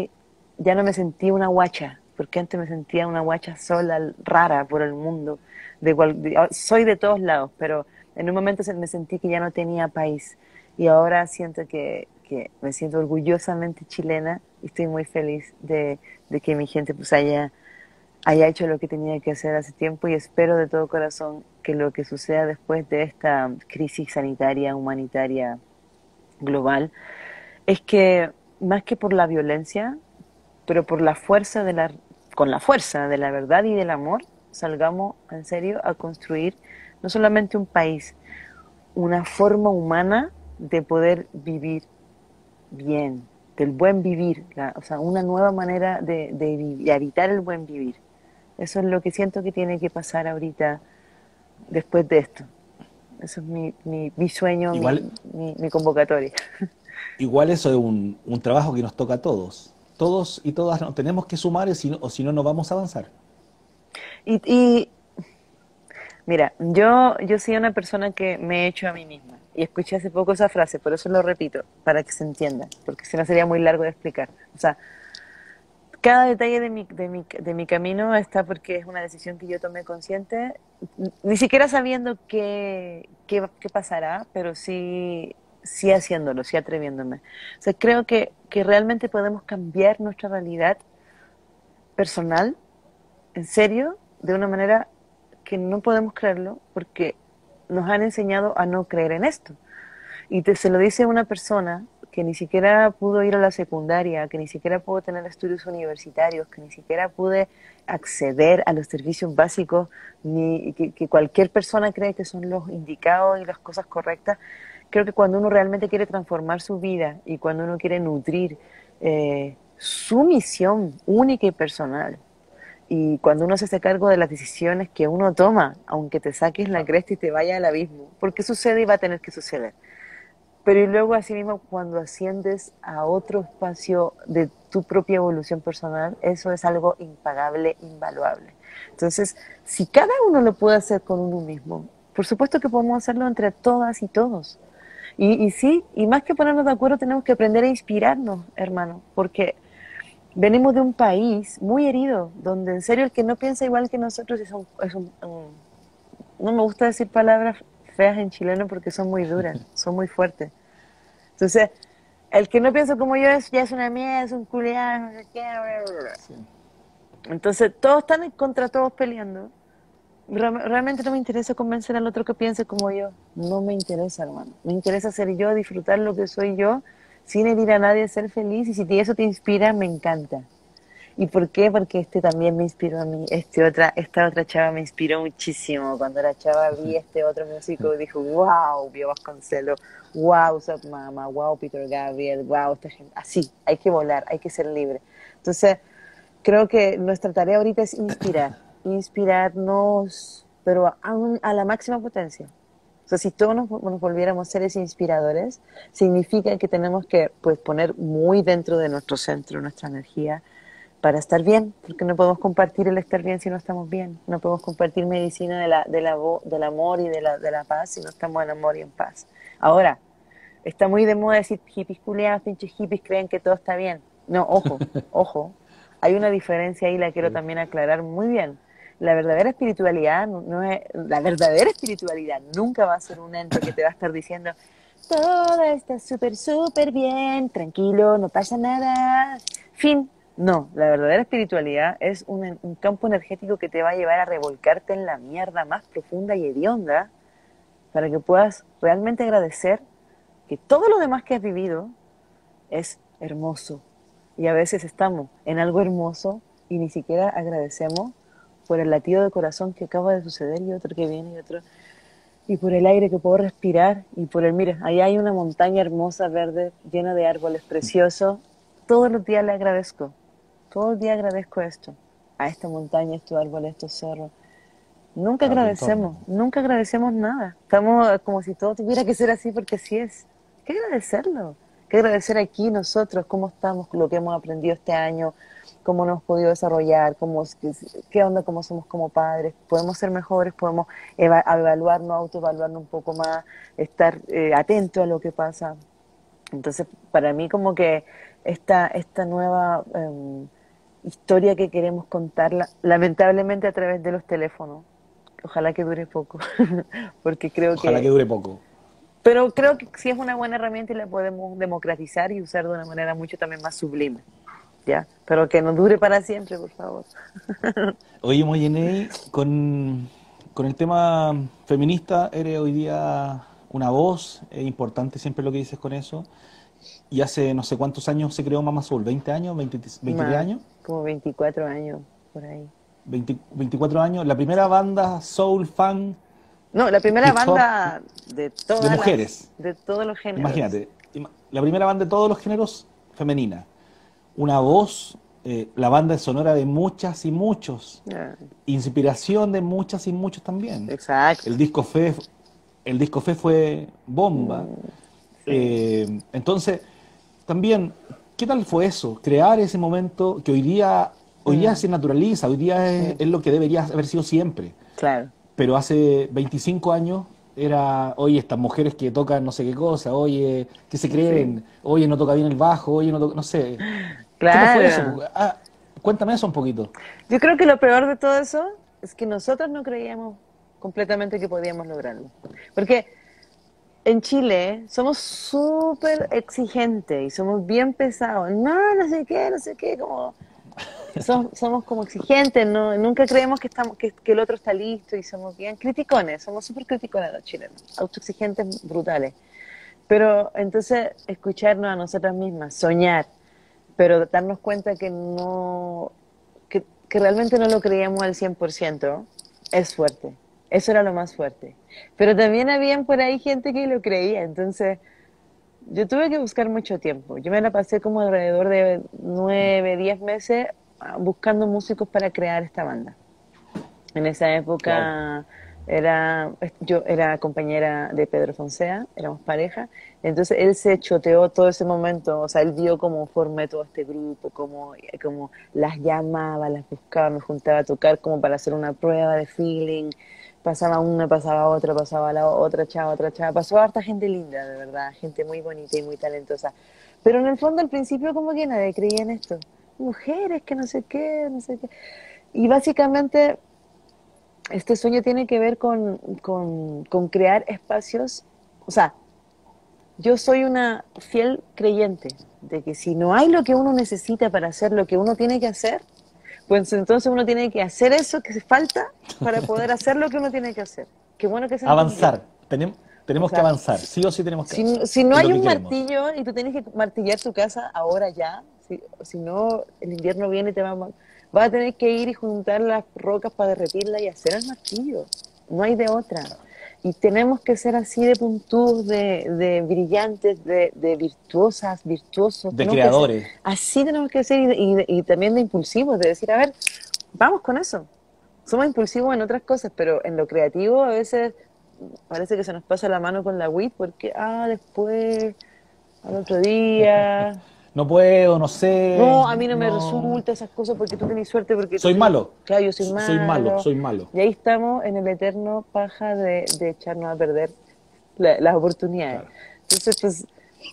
ya no me sentí una guacha, porque antes me sentía una guacha sola, rara por el mundo. soy de todos lados, pero en un momento me sentí que ya no tenía país y ahora siento que me siento orgullosamente chilena y estoy muy feliz de que mi gente pues haya hecho lo que tenía que hacer hace tiempo y espero de todo corazón que lo que suceda después de esta crisis sanitaria, humanitaria, global, es que más que por la violencia, pero por la fuerza con la fuerza de la verdad y del amor, salgamos en serio a construir no solamente un país, una forma humana de poder vivir bien, del buen vivir, o sea, una nueva manera de habitar el buen vivir. Eso es lo que siento que tiene que pasar ahorita después de esto. Eso es mi sueño, Igual, mi convocatoria. igual eso es un trabajo que nos toca a todos. Todos y todas nos tenemos que sumar o si no, no vamos a avanzar. Y mira, yo soy una persona que me he hecho a mí misma. Y escuché hace poco esa frase, por eso lo repito, para que se entienda, porque si no sería muy largo de explicar. O sea, cada detalle de mi camino está porque es una decisión que yo tomé consciente, ni siquiera sabiendo qué pasará, pero sí haciéndolo, sí atreviéndome. O sea, creo que realmente podemos cambiar nuestra realidad personal, en serio, de una manera que no podemos creerlo, porque nos han enseñado a no creer en esto. Y se lo dice una persona que ni siquiera pudo ir a la secundaria, que ni siquiera pudo tener estudios universitarios, que ni siquiera pude acceder a los servicios básicos, ni que cualquier persona cree que son los indicados y las cosas correctas. Creo que cuando uno realmente quiere transformar su vida y cuando uno quiere nutrir su misión única y personal, y cuando uno se hace cargo de las decisiones que uno toma, aunque te saques la cresta y te vaya al abismo, porque sucede y va a tener que suceder. Pero y luego asimismo cuando asciendes a otro espacio de tu propia evolución personal, eso es algo impagable, invaluable. Entonces, si cada uno lo puede hacer con uno mismo, por supuesto que podemos hacerlo entre todas y todos. Y sí, y más que ponernos de acuerdo, tenemos que aprender a inspirarnos, hermano, porque venimos de un país muy herido, donde en serio el que no piensa igual que nosotros no me gusta decir palabras feas en chileno porque son muy duras, son muy fuertes. Entonces, el que no piensa como yo ya es una mierda, es un culiado, no sé qué. Bla, bla, bla. Sí. Entonces, todos están contra todos peleando. Realmente no me interesa convencer al otro que piense como yo. No me interesa, hermano. Me interesa ser yo, disfrutar lo que soy yo, sin herir a nadie, ser feliz. Y si eso te inspira, me encanta. ¿Y por qué? Porque este también me inspiró a mí. Esta otra chava me inspiró muchísimo. Cuando la chava vi este otro músico, dijo, wow, Pío Vasconcelos, wow, Sop Mama, wow, Peter Gabriel, wow, esta gente. Así, hay que volar, hay que ser libre. Entonces, creo que nuestra tarea ahorita es inspirarnos, pero a la máxima potencia. O sea, si todos nos volviéramos seres inspiradores, significa que tenemos que pues, poner muy dentro de nuestro centro nuestra energía para estar bien, porque no podemos compartir el estar bien si no estamos bien. No podemos compartir medicina del amor y de la paz si no estamos en amor y en paz. Ahora, está muy de moda decir hippies culiados, pinches hippies creen que todo está bien. No, ojo, ojo. Hay una diferencia ahí, la quiero también aclarar muy bien. La verdadera espiritualidad no es, la verdadera espiritualidad nunca va a ser un ente que te va a estar diciendo todo está súper, súper bien, tranquilo, no pasa nada, fin. No, la verdadera espiritualidad es un campo energético que te va a llevar a revolcarte en la mierda más profunda y hedionda para que puedas realmente agradecer que todo lo demás que has vivido es hermoso. Y a veces estamos en algo hermoso y ni siquiera agradecemos por el latido de corazón que acaba de suceder y otro que viene y otro. Y por el aire que puedo respirar y por mira, ahí hay una montaña hermosa, verde, llena de árboles preciosos. Todos los días le agradezco. Todos los días agradezco esto. A esta montaña, estos árboles, estos cerros. A tu entorno. Nunca agradecemos nada. Estamos como si todo tuviera que ser así porque así es. Hay que agradecerlo. Hay que agradecer aquí nosotros, cómo estamos, lo que hemos aprendido este año, cómo nos hemos podido desarrollar, qué onda, cómo somos como padres. Podemos ser mejores, podemos evaluarnos, autoevaluarnos un poco más, estar atentos a lo que pasa. Entonces, para mí como que esta nueva historia que queremos contar, lamentablemente a través de los teléfonos, ojalá que dure poco, porque creo Ojalá que que, dure poco. pero creo que sí es una buena herramienta y la podemos democratizar y usar de una manera mucho también más sublime, ¿ya? Pero que no dure para siempre, por favor. Oye, Moyenei, con el tema feminista, eres hoy día una voz, es importante siempre lo que dices con eso. Y hace no sé cuántos años se creó Mama Soul, ¿20 años? ¿23 Más, años? como 24 años por ahí. 24 años. La primera banda soul, fan, No, la primera hip hop banda de mujeres. de todos los géneros. Imagínate, la primera banda de todos los géneros femenina. Una voz, la banda sonora de muchas y muchos. Ah, Inspiración de muchas y muchos también. exacto. El disco Fe, el disco Fe fue bomba. Mm, sí. Entonces, también, ¿qué tal fue eso? Crear ese momento que hoy día Mm, se naturaliza, hoy día sí, es lo que debería haber sido siempre. claro. Pero hace 25 años era, oye, estas mujeres que tocan no sé qué cosa, oye, ¿qué se Sí. creen? Oye, no toca bien el bajo, oye, no sé. ¿Cómo fue Claro. eso? Cuéntame eso un poquito. Yo creo que lo peor de todo eso es que nosotros no creíamos completamente que podíamos lograrlo. Porque en Chile somos súper exigentes y somos bien pesados. No, no sé qué, no sé qué, como somos como exigentes, no, nunca creemos que estamos, que el otro está listo y somos bien criticones, somos súper criticones los chilenos, autoexigentes brutales. Pero entonces escucharnos a nosotras mismas, soñar, pero darnos cuenta que no, que realmente no lo creíamos al 100% es fuerte. Eso era lo más fuerte. Pero también habían por ahí gente que lo creía, entonces yo tuve que buscar mucho tiempo. Yo me la pasé como alrededor de 9, 10 meses buscando músicos para crear esta banda. En esa Wow. época yo era compañera de Pedro Fonsea, éramos pareja, entonces él se choteó todo ese momento, o sea, él vio cómo formé todo este grupo, cómo las llamaba, las buscaba, me juntaba a tocar como para hacer una prueba de feeling, pasaba una, pasaba otra, pasaba la otra chava, pasó harta gente linda, de verdad, gente muy bonita y muy talentosa, pero en el fondo al principio como que nadie creía en esto, mujeres que no sé qué, no sé qué, y básicamente este sueño tiene que ver con crear espacios, o sea, yo soy una fiel creyente de que si no hay lo que uno necesita para hacer lo que uno tiene que hacer, pues entonces uno tiene que hacer eso que falta para poder hacer lo que uno tiene que hacer. Qué bueno que se entendió. Avanzar. O Tenemos que sea, avanzar. Sí o sí tenemos que avanzar. si no Es lo hay que un queremos. martillo y tú tienes que martillar tu casa ahora ya, si no el invierno viene y vas a tener que ir y juntar las rocas para derretirla y hacer el martillo. No hay de otra. Y tenemos que ser así de puntudos, de brillantes, de virtuosas, virtuosos. De Tenemos que ser, creadores. así tenemos que ser y también de impulsivos, de decir, a ver, vamos con eso. Somos impulsivos en otras cosas, pero en lo creativo a veces parece que se nos pasa la mano con la WIT porque, después, al otro día, No puedo, no sé, no, a mí no me no. resulta esas cosas porque tú tenés suerte, porque tú Soy tenés, malo. claro, yo soy Soy malo, malo. soy malo. Y ahí estamos en el eterno paja de echarnos a perder las oportunidades. Claro. Entonces, pues,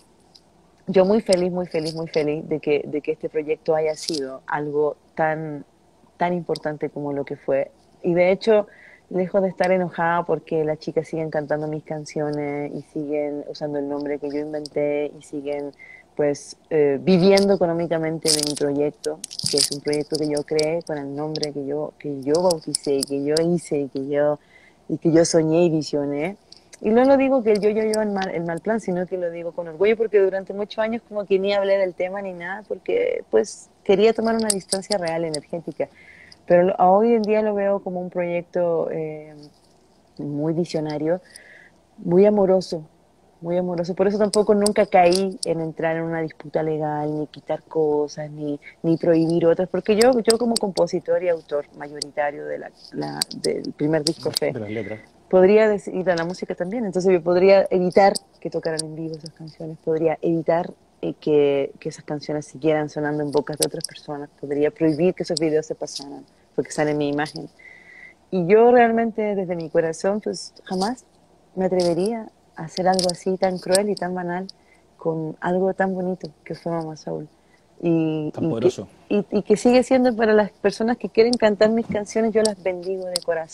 yo muy feliz, muy feliz, muy feliz de que este proyecto haya sido algo tan importante como lo que fue. Y de hecho, lejos de estar enojada porque las chicas siguen cantando mis canciones y siguen usando el nombre que yo inventé y siguen pues viviendo económicamente de mi proyecto, que es un proyecto que yo creé con el nombre que yo bauticé, que yo hice y que yo soñé y visioné. Y no lo digo que yo en mal plan, sino que lo digo con orgullo porque durante muchos años como que ni hablé del tema ni nada porque pues quería tomar una distancia real, energética. Pero hoy en día lo veo como un proyecto muy visionario, muy amoroso, muy amoroso. Por eso tampoco nunca caí en entrar en una disputa legal, ni quitar cosas, ni prohibir otras, porque yo como compositor y autor mayoritario del primer disco Fe, De las letras. podría decir, y de la música también, entonces yo podría evitar que tocaran en vivo esas canciones, podría evitar que esas canciones siguieran sonando en bocas de otras personas, podría prohibir que esos videos se pasaran, porque sale mi imagen. Y yo realmente desde mi corazón, pues jamás me atrevería a hacer algo así tan cruel y tan banal con algo tan bonito que fue Mama Soul. Y, Tan y, que, poderoso. y que sigue siendo para las personas que quieren cantar mis canciones, yo las bendigo de corazón.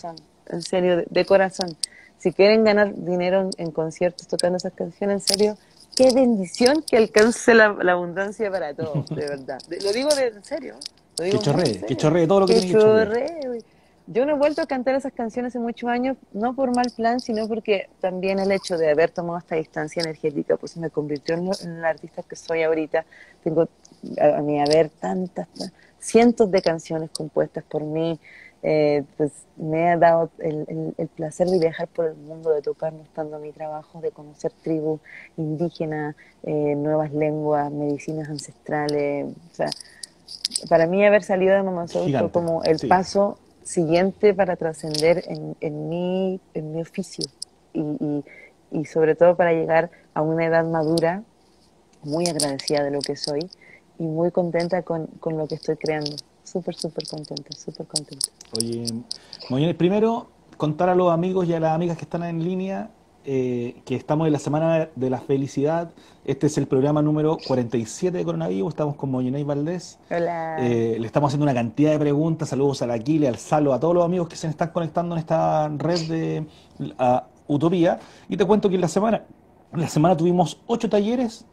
en serio, de corazón. Si quieren ganar dinero en conciertos tocando esas canciones, en serio, qué bendición que alcance la abundancia para todos, de verdad. Lo digo en serio, lo digo muy en Que serio. chorree todo lo que Que tiene que chorrear. chorree. Yo no he vuelto a cantar esas canciones hace muchos años, no por mal plan, sino porque también el hecho de haber tomado esta distancia energética, pues me convirtió en la artista que soy ahorita. Tengo a mi haber cientos de canciones compuestas por mí. Pues me ha dado el placer de viajar por el mundo, de tocar mostrando mi trabajo, de conocer tribus indígenas, nuevas lenguas, medicinas ancestrales. O sea, para mí haber salido de Mama Soul fue Gigante, como el sí. paso siguiente para trascender en mi oficio y, y, y sobre todo para llegar a una edad madura, muy agradecida de lo que soy y muy contenta con lo que estoy creando. Súper, súper contenta, súper contenta. Oye, Moyones, primero contar a los amigos y a las amigas que están en línea que estamos en la Semana de la Felicidad. Este es el programa número 47 de Coronavirus. Estamos con Moyones Valdés. Hola. Le estamos haciendo una cantidad de preguntas. Saludos a la Aquile, al Salo, a todos los amigos que se están conectando en esta red de Utopía. Y te cuento que en la semana tuvimos 8 talleres,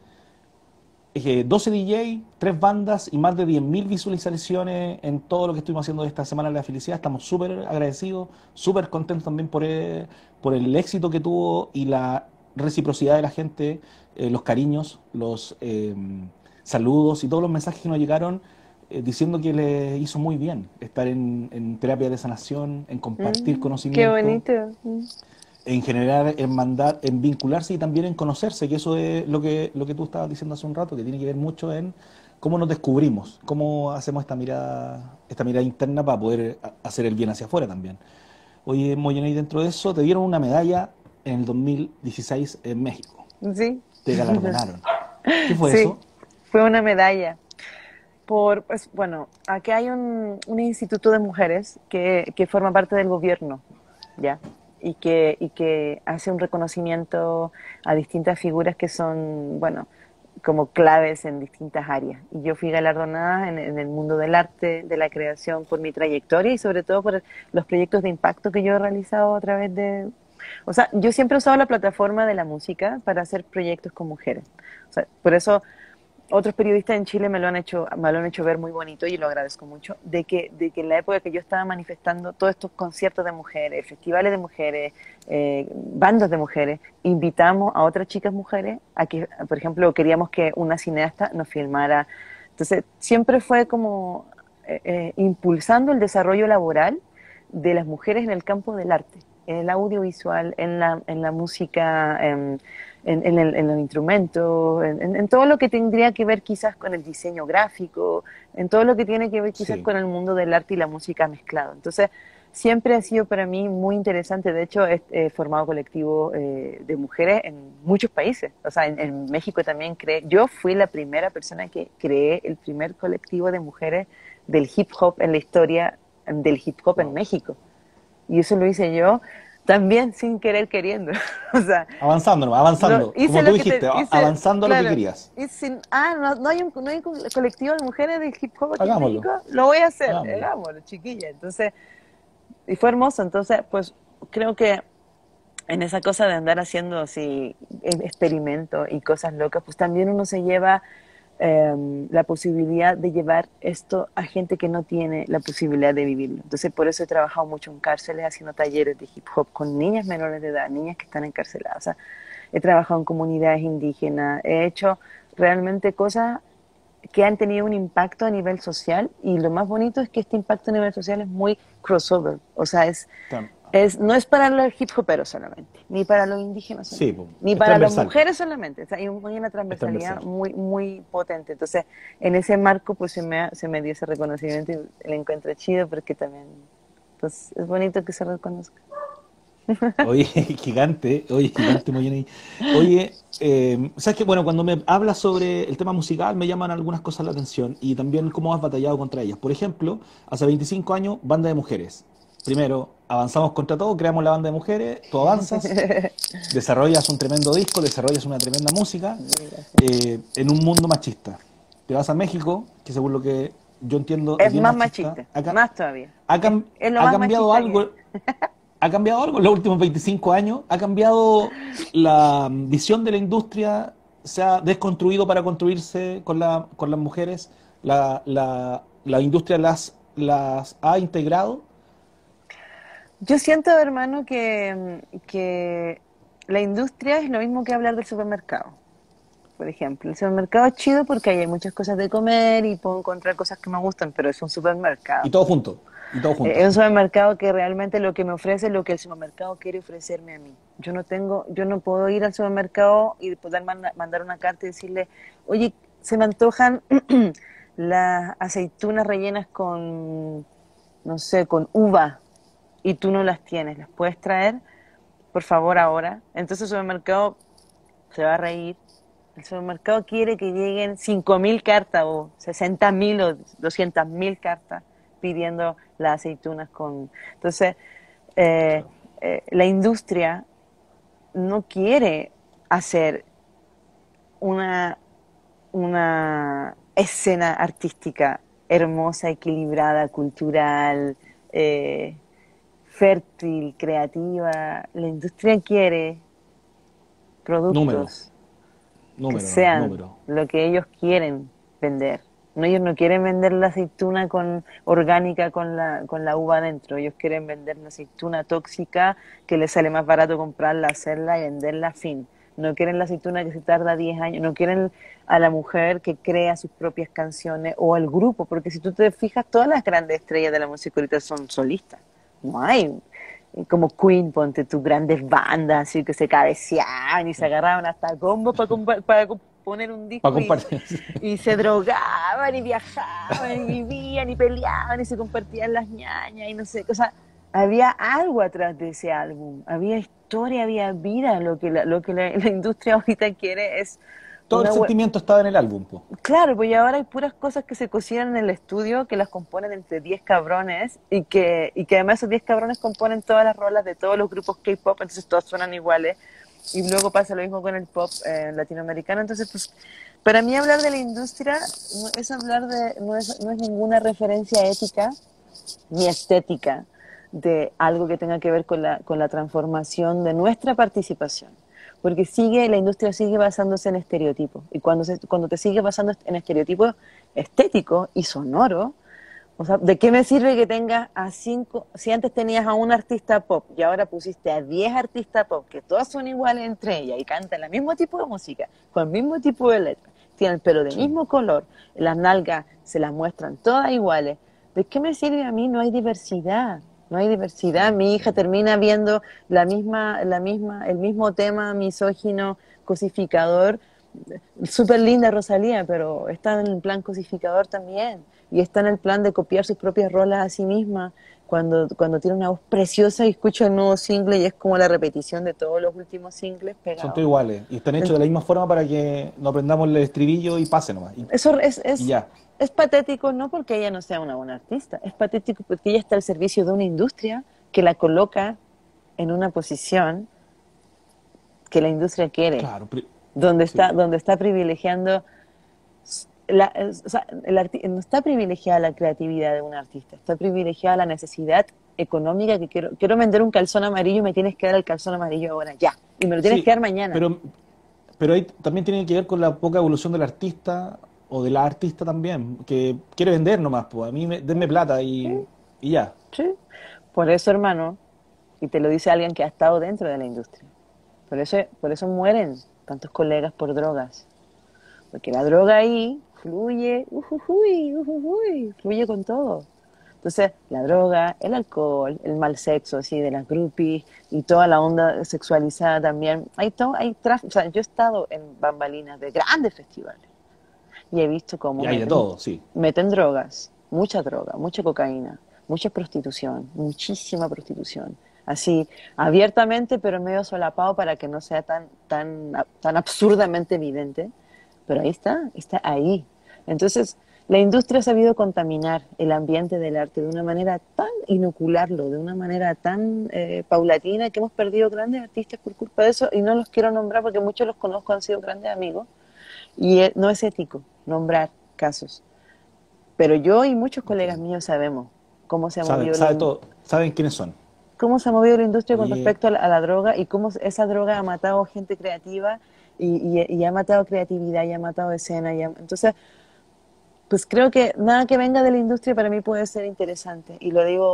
12 DJ, 3 bandas y más de 10.000 visualizaciones en todo lo que estuvimos haciendo esta Semana de la Felicidad. Estamos súper agradecidos, súper contentos también por el éxito que tuvo y la reciprocidad de la gente, los cariños, los saludos y todos los mensajes que nos llegaron diciendo que les hizo muy bien estar en terapia de sanación, en compartir Qué conocimiento, bonito. en generar hermandad, en vincularse y también en conocerse, que eso es lo que tú estabas diciendo hace un rato, que tiene que ver mucho en cómo nos descubrimos, cómo hacemos esta mirada interna para poder hacer el bien hacia afuera también. Oye, Moyenay, dentro de eso te dieron una medalla en el 2016 en México. Sí, Te galardonaron. ¿Qué fue sí, eso? fue una medalla. Pues, bueno, aquí hay un instituto de mujeres que forma parte del gobierno, ¿ya? Y que hace un reconocimiento a distintas figuras que son, bueno, como claves en distintas áreas. Y yo fui galardonada en el mundo del arte, de la creación, por mi trayectoria y sobre todo por los proyectos de impacto que yo he realizado a través de... O sea, yo siempre he usado la plataforma de la música para hacer proyectos con mujeres. O sea, por eso otros periodistas en Chile me lo han hecho ver muy bonito y lo agradezco mucho, de que en la época que yo estaba manifestando todos estos conciertos de mujeres, festivales de mujeres, bandas de mujeres, invitamos a otras chicas mujeres a que, por ejemplo, queríamos que una cineasta nos filmara. Entonces, siempre fue como impulsando el desarrollo laboral de las mujeres en el campo del arte, en el audiovisual, en la música, en los instrumentos, en todo lo que tendría que ver quizás con el diseño gráfico, en todo lo que tiene que ver quizás Sí. con el mundo del arte y la música mezclado. Entonces, siempre ha sido para mí muy interesante. De hecho, he formado colectivos de mujeres en muchos países. O sea, en México también yo fui la primera persona que creé el primer colectivo de mujeres del hip hop en la historia del hip hop en Wow. México. Y eso lo hice yo también sin querer queriendo. O sea, Avanzando, nomás, avanzando. hice Como tú lo que dijiste, hice, avanzando a lo que claro. querías. No hay un colectivo de mujeres de hip hop aquí en Hagámoslo, México, lo voy a hacer, hagámoslo. hagámoslo, chiquilla. Entonces, y fue hermoso. Entonces, pues creo que en esa cosa de andar haciendo así experimentos y cosas locas, pues también uno se lleva la posibilidad de llevar esto a gente que no tiene la posibilidad de vivirlo. Entonces, por eso he trabajado mucho en cárceles haciendo talleres de hip hop con niñas menores de edad, niñas que están encarceladas. O sea, he trabajado en comunidades indígenas, he hecho realmente cosas que han tenido un impacto a nivel social y lo más bonito es que este impacto a nivel social es muy crossover, o sea, Tam- no es para los hip hoperos solamente, ni para los indígenas Sí, solamente, po, ni es para las transversal. mujeres solamente, o sea, hay una Es transversalidad transversal. muy, muy potente. Entonces, en ese marco, pues se me dio ese reconocimiento y el encuentro chido porque también, pues, es bonito que se reconozca. Oye, gigante, muy bien ahí. Oye, sabes que bueno, cuando me hablas sobre el tema musical me llaman algunas cosas la atención y también cómo has batallado contra ellas. Por ejemplo, hace 25 años, banda de mujeres. Primero, avanzamos contra todo, creamos la banda de mujeres, tú avanzas, desarrollas un tremendo disco, desarrollas una tremenda música en un mundo machista. Te vas a México, que según lo que yo entiendo es Es bien más machista. machista, más todavía. Ha, Es, cam- es lo ha más cambiado machista que hay. algo, ¿Ha cambiado algo en los últimos 25 años? ¿Ha cambiado la visión de la industria? ¿Se ha desconstruido para construirse con las mujeres? ¿La industria las ha integrado? Yo siento, hermano, que la industria es lo mismo que hablar del supermercado. Por ejemplo, el supermercado es chido porque ahí hay muchas cosas de comer y puedo encontrar cosas que me gustan, pero es un supermercado. Y todo junto, y todo junto. Es un supermercado que realmente lo que me ofrece es lo que el supermercado quiere ofrecerme a mí. Yo no puedo ir al supermercado y poder mandar una carta y decirle, oye, se me antojan las aceitunas rellenas con, no sé, con uva y tú no las tienes, ¿las puedes traer? Por favor, ahora. Entonces el supermercado se va a reír. El supermercado quiere que lleguen 5.000 cartas o 60.000 o 200.000 cartas pidiendo las aceitunas con... Entonces, eh, la industria no quiere hacer una, una escena artística hermosa, equilibrada, cultural, eh, fértil, creativa. La industria quiere Número, productos que número nomás, sean número. lo que ellos quieren vender. No, ellos no quieren vender la aceituna orgánica con la uva adentro. Ellos quieren vender una aceituna tóxica que les sale más barato comprarla, hacerla y venderla a fin. No quieren la aceituna que se tarda 10 años. No quieren a la mujer que crea sus propias canciones o al grupo. Porque si tú te fijas, todas las grandes estrellas de la música ahorita son solistas. No hay como Queen, ponte tus grandes bandas, así que se cabeceaban y se agarraban hasta combos para poner un Para disco compartir. y se drogaban y viajaban y vivían y peleaban y se compartían las ñañas y no sé, o sea, había algo atrás de ese álbum, había historia, había vida, la industria ahorita quiere es Todo el una web. sentimiento estaba en el álbum, po. Claro, pues y ahora hay puras cosas que se cocinan en el estudio, que las componen entre 10 cabrones y que además esos 10 cabrones componen todas las rolas de todos los grupos K-pop, entonces todas suenan iguales. Y luego pasa lo mismo con el pop latinoamericano. Entonces, pues, para mí hablar de la industria no es ninguna referencia ética ni estética de algo que tenga que ver con la transformación de nuestra participación. Porque la industria sigue basándose en estereotipos. Y cuando te sigue basando en estereotipos estéticos y sonoros, o sea, ¿de qué me sirve que tengas a 5, si antes tenías a un artista pop y ahora pusiste a 10 artistas pop, que todas son iguales entre ellas y cantan el mismo tipo de música, con el mismo tipo de letra, tienen el pelo del Sí. mismo color, las nalgas se las muestran todas iguales? ¿De qué me sirve a mí? No hay diversidad. No hay diversidad. Sí, Mi hija sí. termina viendo el mismo tema misógino, cosificador. Súper linda Rosalía, pero está en el plan cosificador también. Y está en el plan de copiar sus propias rolas a sí misma. Cuando tiene una voz preciosa y escucha el nuevo single y es como la repetición de todos los últimos singles Son todos pegados. iguales. Y están hechos de la misma forma para que nos aprendamos el estribillo y pase nomás. Eso Y ya. es patético no porque ella no sea una buena artista, es patético porque ella está al servicio de una industria que la coloca en una posición que la industria quiere, Claro. Sí. donde está privilegiando, o sea, no está privilegiada la creatividad de un artista, está privilegiada la necesidad económica que quiero vender un calzón amarillo y me tienes que dar el calzón amarillo ahora, ya, y me lo tienes que Sí, dar mañana. pero ahí también tiene que ver con la poca evolución del artista o de la artista también, que quiere vender nomás, pues a mí denme plata ¿Sí? y ya. ¿Sí? Por eso, hermano, y te lo dice alguien que ha estado dentro de la industria. Por eso mueren tantos colegas por drogas. Porque la droga ahí fluye, fluye con todo. Entonces, la droga, el alcohol, el mal sexo, así, de las groupies y toda la onda sexualizada también. O sea, yo he estado en bambalinas de grandes festivales y he visto cómo Y hay de todo, sí. meten droga, mucha cocaína, mucha prostitución, muchísima prostitución. Así, abiertamente, pero medio solapado para que no sea tan absurdamente evidente. Pero ahí está ahí. Entonces, la industria ha sabido contaminar el ambiente del arte de una manera inocularlo, de una manera tan paulatina que hemos perdido grandes artistas por culpa de eso y no los quiero nombrar porque muchos los conozco, han sido grandes amigos y no es ético nombrar casos. Pero yo y muchos colegas Entiendo. míos sabemos cómo se ha Saben, movido sabe todo, saben quiénes son. cómo se ha movido la industria con Oye, respecto a la droga y cómo esa droga ha matado gente creativa y ha matado creatividad y ha matado escena. Entonces, pues creo que nada que venga de la industria para mí puede ser interesante. Y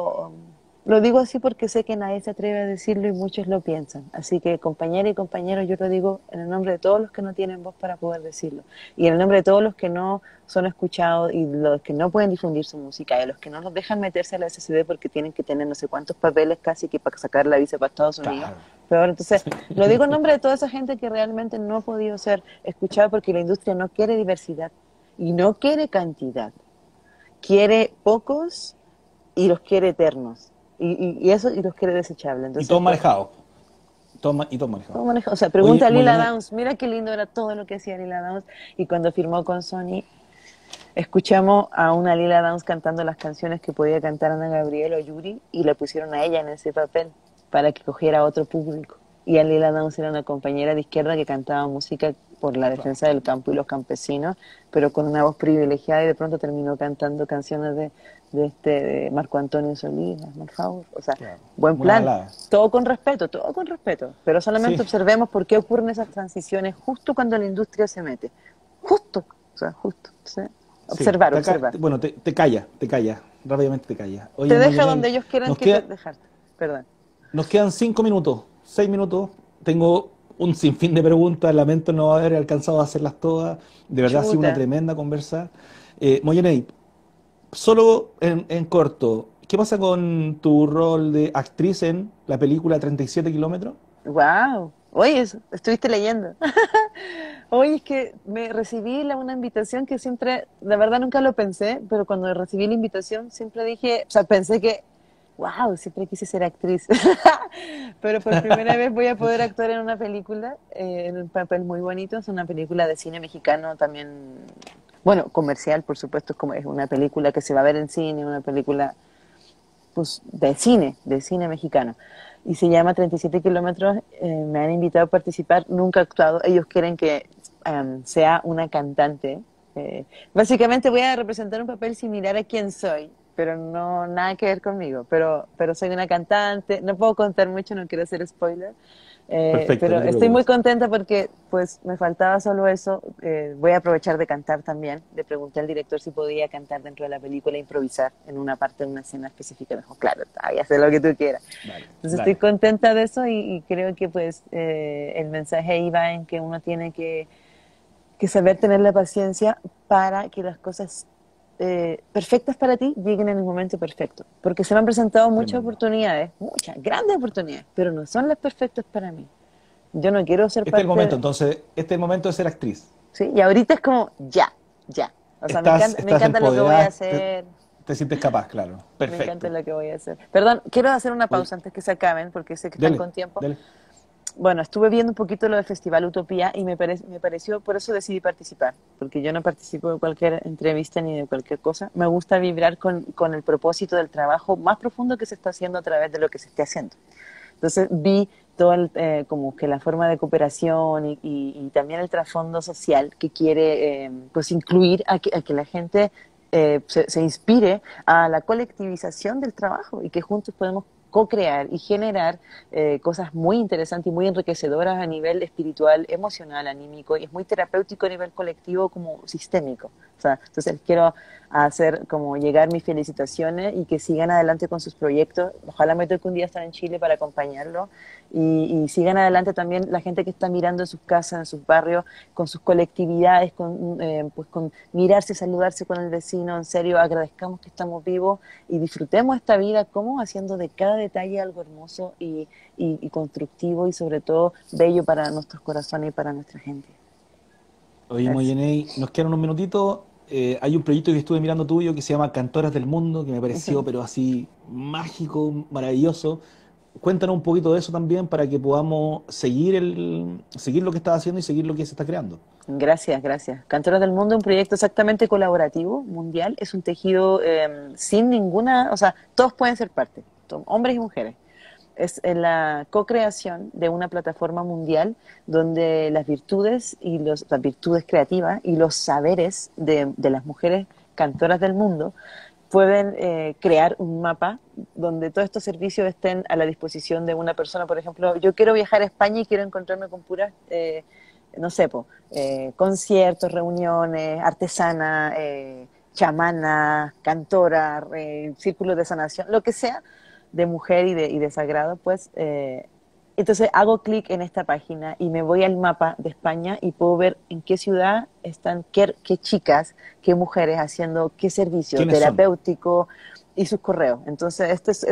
lo digo así porque sé que nadie se atreve a decirlo y muchos lo piensan. Así que, compañeras y compañeros, yo lo digo en el nombre de todos los que no tienen voz para poder decirlo. Y en el nombre de todos los que no son escuchados y los que no pueden difundir su música y los que no los dejan meterse a la SCD porque tienen que tener no sé cuántos papeles casi que para sacar la visa para Estados Unidos. claro. Peor, entonces, lo digo en nombre de toda esa gente que realmente no ha podido ser escuchada porque la industria no quiere diversidad y no quiere cantidad, quiere pocos y los quiere eternos. Y eso y los quiere desechables. Y Entonces, todo pues, manejado. Y todo manejado. ¿cómo maneja? O sea, Oye, pregunta a Lila Moyanet, Downs. Mira qué lindo era todo lo que hacía Lila Downs. Y cuando firmó con Sony, escuchamos a una Lila Downs cantando las canciones que podía cantar Ana Gabriel o Yuri y la pusieron a ella en ese papel para que cogiera a otro público. Y a Lila Downs era una compañera de izquierda que cantaba música por la claro. defensa del campo y los campesinos, pero con una voz privilegiada y de pronto terminó cantando canciones de Marco Antonio Solís, hazme el favor. O sea, Claro. buen Una plan, balada. todo con respeto, pero solamente Sí, observemos por qué ocurren esas transiciones justo cuando la industria se mete. Justo, o sea, justo. ¿Sí? sí. Observar, observar. Bueno, te calla. Rápidamente te calla. Te Oye, deja Moyenay, donde ellos quieran nos que te queda, dejarte. Perdón. nos quedan 5 minutos, 6 minutos. Tengo un sinfín de preguntas. Lamento no haber alcanzado a hacerlas todas. De verdad ha sido una Chuta. tremenda conversa. Moyenay, solo en corto, ¿qué pasa con tu rol de actriz en la película 37 kilómetros? Wow. Oye, estuviste leyendo. Oye, es que me recibí una invitación que siempre, la verdad nunca lo pensé, pero cuando recibí la invitación siempre dije, o sea, pensé que, wow, siempre quise ser actriz. Pero por primera vez voy a poder actuar en una película, en un papel muy bonito. Es una película de cine mexicano también, bueno, comercial, por supuesto, es como es una película que se va a ver en cine, una película pues, de cine mexicano. Y se llama 37 kilómetros, me han invitado a participar, nunca he actuado, ellos quieren que sea una cantante. Básicamente voy a representar un papel similar a quien soy, pero no nada que ver conmigo, pero soy una cantante, no puedo contar mucho, no quiero hacer spoiler, Perfecto, pero no te estoy muy preocupes. contenta porque pues me faltaba solo eso. Voy a aprovechar de cantar también. Le pregunté al director si podía cantar dentro de la película e improvisar en una parte de una escena específica. Me dijo, claro, voy a hacer lo que tú quieras. Dale, Entonces estoy dale. contenta de eso y creo que pues el mensaje iba en que uno tiene que saber tener la paciencia para que las cosas perfectas para ti lleguen en el momento perfecto. Porque se me han presentado muchas Tremendo. oportunidades, muchas, grandes oportunidades, pero no son las perfectas para mí. Yo no quiero ser Este es el momento, parte, entonces, este es el momento de ser actriz. ¿sí? Y ahorita es como, ya, ya. O sea, me Estás encanta lo que voy a empoderada, hacer, te sientes capaz, claro. me encanta Perfecto. lo que voy a hacer. Perdón, quiero hacer una Oye, pausa antes que se acaben, porque sé que están dele, con tiempo. dele. Bueno, estuve viendo un poquito lo del Festival Utopía y me pareció, por eso decidí participar, porque yo no participo de cualquier entrevista ni de cualquier cosa. Me gusta vibrar con el propósito del trabajo más profundo que se está haciendo a través de lo que se esté haciendo. Entonces vi todo como que la forma de cooperación y también el trasfondo social que quiere pues incluir a que la gente se inspire a la colectivización del trabajo y que juntos podemos co-crear y generar cosas muy interesantes y muy enriquecedoras a nivel espiritual, emocional, anímico, y es muy terapéutico a nivel colectivo como sistémico. O sea, entonces quiero hacer como llegar mis felicitaciones y que sigan adelante con sus proyectos. Ojalá me toque un día estar en Chile para acompañarlo y sigan adelante también la gente que está mirando en sus casas, en sus barrios, con sus colectividades, pues con mirarse, saludarse con el vecino. En serio, agradezcamos que estamos vivos y disfrutemos esta vida como haciendo de cada detalle algo hermoso y constructivo y sobre todo bello para nuestros corazones y para nuestra gente. Oye, Eso. Moyenei, nos quedan unos minutitos. Hay un proyecto que estuve mirando tuyo que se llama Cantoras del Mundo, que me pareció, Ujú. pero así mágico, maravilloso. Cuéntanos un poquito de eso también para que podamos seguir lo que estás haciendo y seguir lo que se está creando. Gracias, gracias. Cantoras del Mundo, un proyecto exactamente colaborativo, mundial. Es un tejido sin ninguna, o sea, todos pueden ser parte, hombres y mujeres. Es en la co-creación de una plataforma mundial donde las virtudes y las virtudes creativas y los saberes de las mujeres cantoras del mundo pueden crear un mapa donde todos estos servicios estén a la disposición de una persona. Por ejemplo, yo quiero viajar a España y quiero encontrarme con puras, no sé, conciertos, reuniones, artesanas, chamanas, cantoras, círculos de sanación, lo que sea, de mujer y de sagrado, pues entonces hago clic en esta página y me voy al mapa de España y puedo ver en qué ciudad están qué chicas, qué mujeres haciendo qué servicio ¿Quiénes son? terapéutico y sus correos. Entonces,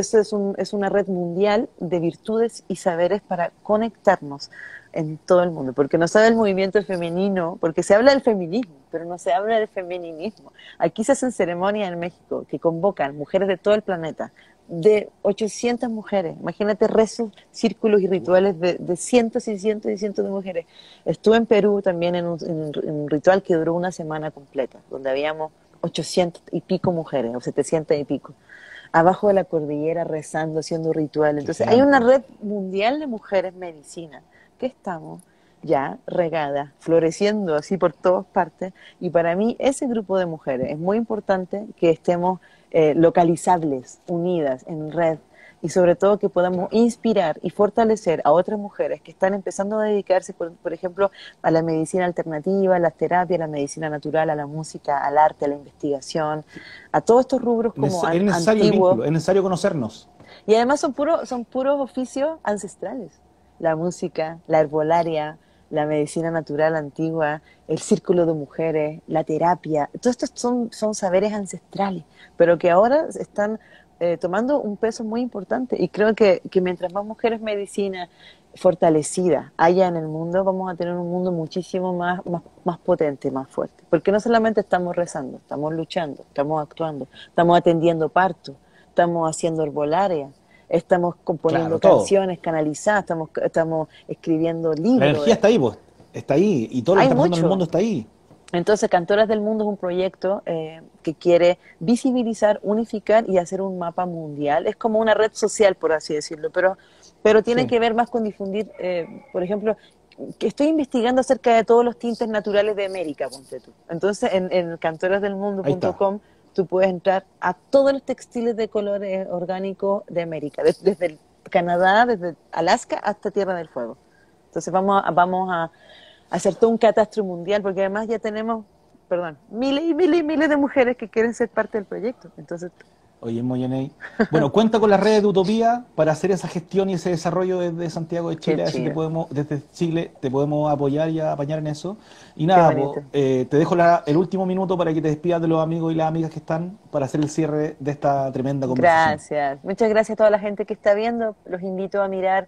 es una red mundial de virtudes y saberes para conectarnos en todo el mundo, porque no se habla del movimiento femenino, porque se habla del feminismo, pero no se habla del femininismo. Aquí se hacen ceremonias en México que convocan mujeres de todo el planeta, de 800 mujeres. Imagínate rezos, círculos y rituales de cientos y cientos y cientos de mujeres. Estuve en Perú también en un ritual que duró una semana completa, donde habíamos 800 y pico mujeres, o 700 y pico, abajo de la cordillera rezando, haciendo rituales. Qué Entonces hay una gigante. red mundial de mujeres medicina que estamos ya regadas, floreciendo así por todas partes. Y para mí ese grupo de mujeres es muy importante que estemos localizables, unidas en red y sobre todo que podamos Claro. inspirar y fortalecer a otras mujeres que están empezando a dedicarse, por ejemplo, a la medicina alternativa, a las terapias, a la medicina natural, a la música, al arte, a la investigación, a todos estos rubros como Es necesario el antiguos. vínculo, es necesario conocernos. Y además son puros oficios ancestrales. La música, la herbolaria, la medicina natural antigua, el círculo de mujeres, la terapia. Todos estos son saberes ancestrales, pero que ahora están tomando un peso muy importante. Y creo que mientras más mujeres medicina fortalecidas haya en el mundo, vamos a tener un mundo muchísimo más potente, más fuerte. Porque no solamente estamos rezando, estamos luchando, estamos actuando, estamos atendiendo partos, estamos haciendo herbolaria, estamos componiendo Claro, todo. canciones canalizadas, estamos escribiendo La libros. energía está ahí, pues. Está ahí. Y todo lo que Hay está pasando en el mundo mucho. está ahí. Entonces, Cantoras del Mundo es un proyecto que quiere visibilizar, unificar y hacer un mapa mundial. Es como una red social, por así decirlo, pero tiene Sí, que ver más con difundir, por ejemplo, que estoy investigando acerca de todos los tintes naturales de América, ponte tú. Entonces, en ahí está. cantorasdelmundo.com tú puedes entrar a todos los textiles de colores orgánicos de América, desde el Canadá, desde Alaska hasta Tierra del Fuego. Entonces vamos a hacer todo un catastro mundial, porque además ya tenemos, perdón, miles y miles y miles de mujeres que quieren ser parte del proyecto. Entonces, Oye, Moyenei. Bueno, cuenta con las redes de Utopía para hacer esa gestión y ese desarrollo desde Santiago de qué Chile, a ver si te chido, podemos, desde Chile, te podemos apoyar y apañar en eso. Y qué nada, bonito. te dejo el último minuto para que te despidas de los amigos y las amigas que están para hacer el cierre de esta tremenda conversación. Gracias. Muchas gracias a toda la gente que está viendo. Los invito a mirar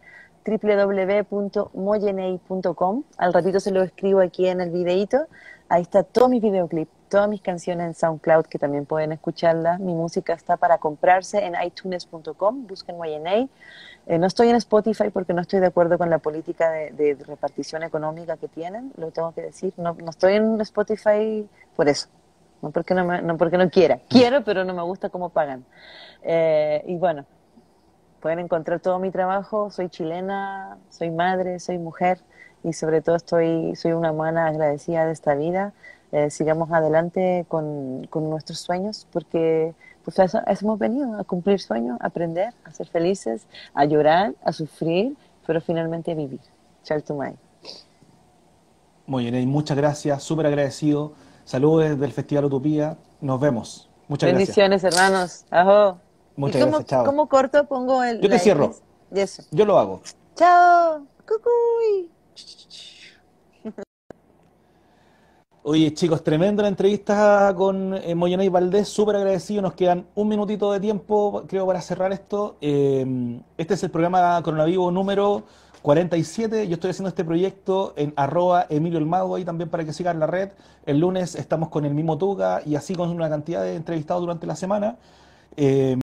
www.moyenei.com. Al ratito se lo escribo aquí en el videíto. Ahí está todo mi videoclip, todas mis canciones en SoundCloud que también pueden escucharlas. Mi música está para comprarse en itunes.com. Busquen Moyenei. No estoy en Spotify porque no estoy de acuerdo con la política de repartición económica que tienen, lo tengo que decir. No estoy en Spotify por eso. No porque no quiera. Quiero, pero no me gusta cómo pagan. Y bueno, pueden encontrar todo mi trabajo. Soy chilena, soy madre, soy mujer y sobre todo soy una humana agradecida de esta vida. Sigamos adelante con nuestros sueños porque pues a eso hemos venido, a cumplir sueños, a aprender, a ser felices, a llorar, a sufrir, pero finalmente a vivir. Chartumay. Moyenei, muchas gracias, súper agradecido. Saludos desde el Festival Utopía. Nos vemos. Muchas gracias. Bendiciones, hermanos. Ajo. ¿Y Muchas gracias, chao. cómo corto? Pongo Yo te la cierro, X. Y eso. yo lo hago. Chao. Cucuy. Oye, chicos, tremenda la entrevista con Moyenay Valdés, súper agradecido. Nos quedan un minutito de tiempo, creo, para cerrar esto. Este es el programa Coronavivo número 47. Yo estoy haciendo este proyecto en @Emilio el Mago, ahí también para que sigan la red. El lunes estamos con el mismo Tuga y así con una cantidad de entrevistados durante la semana.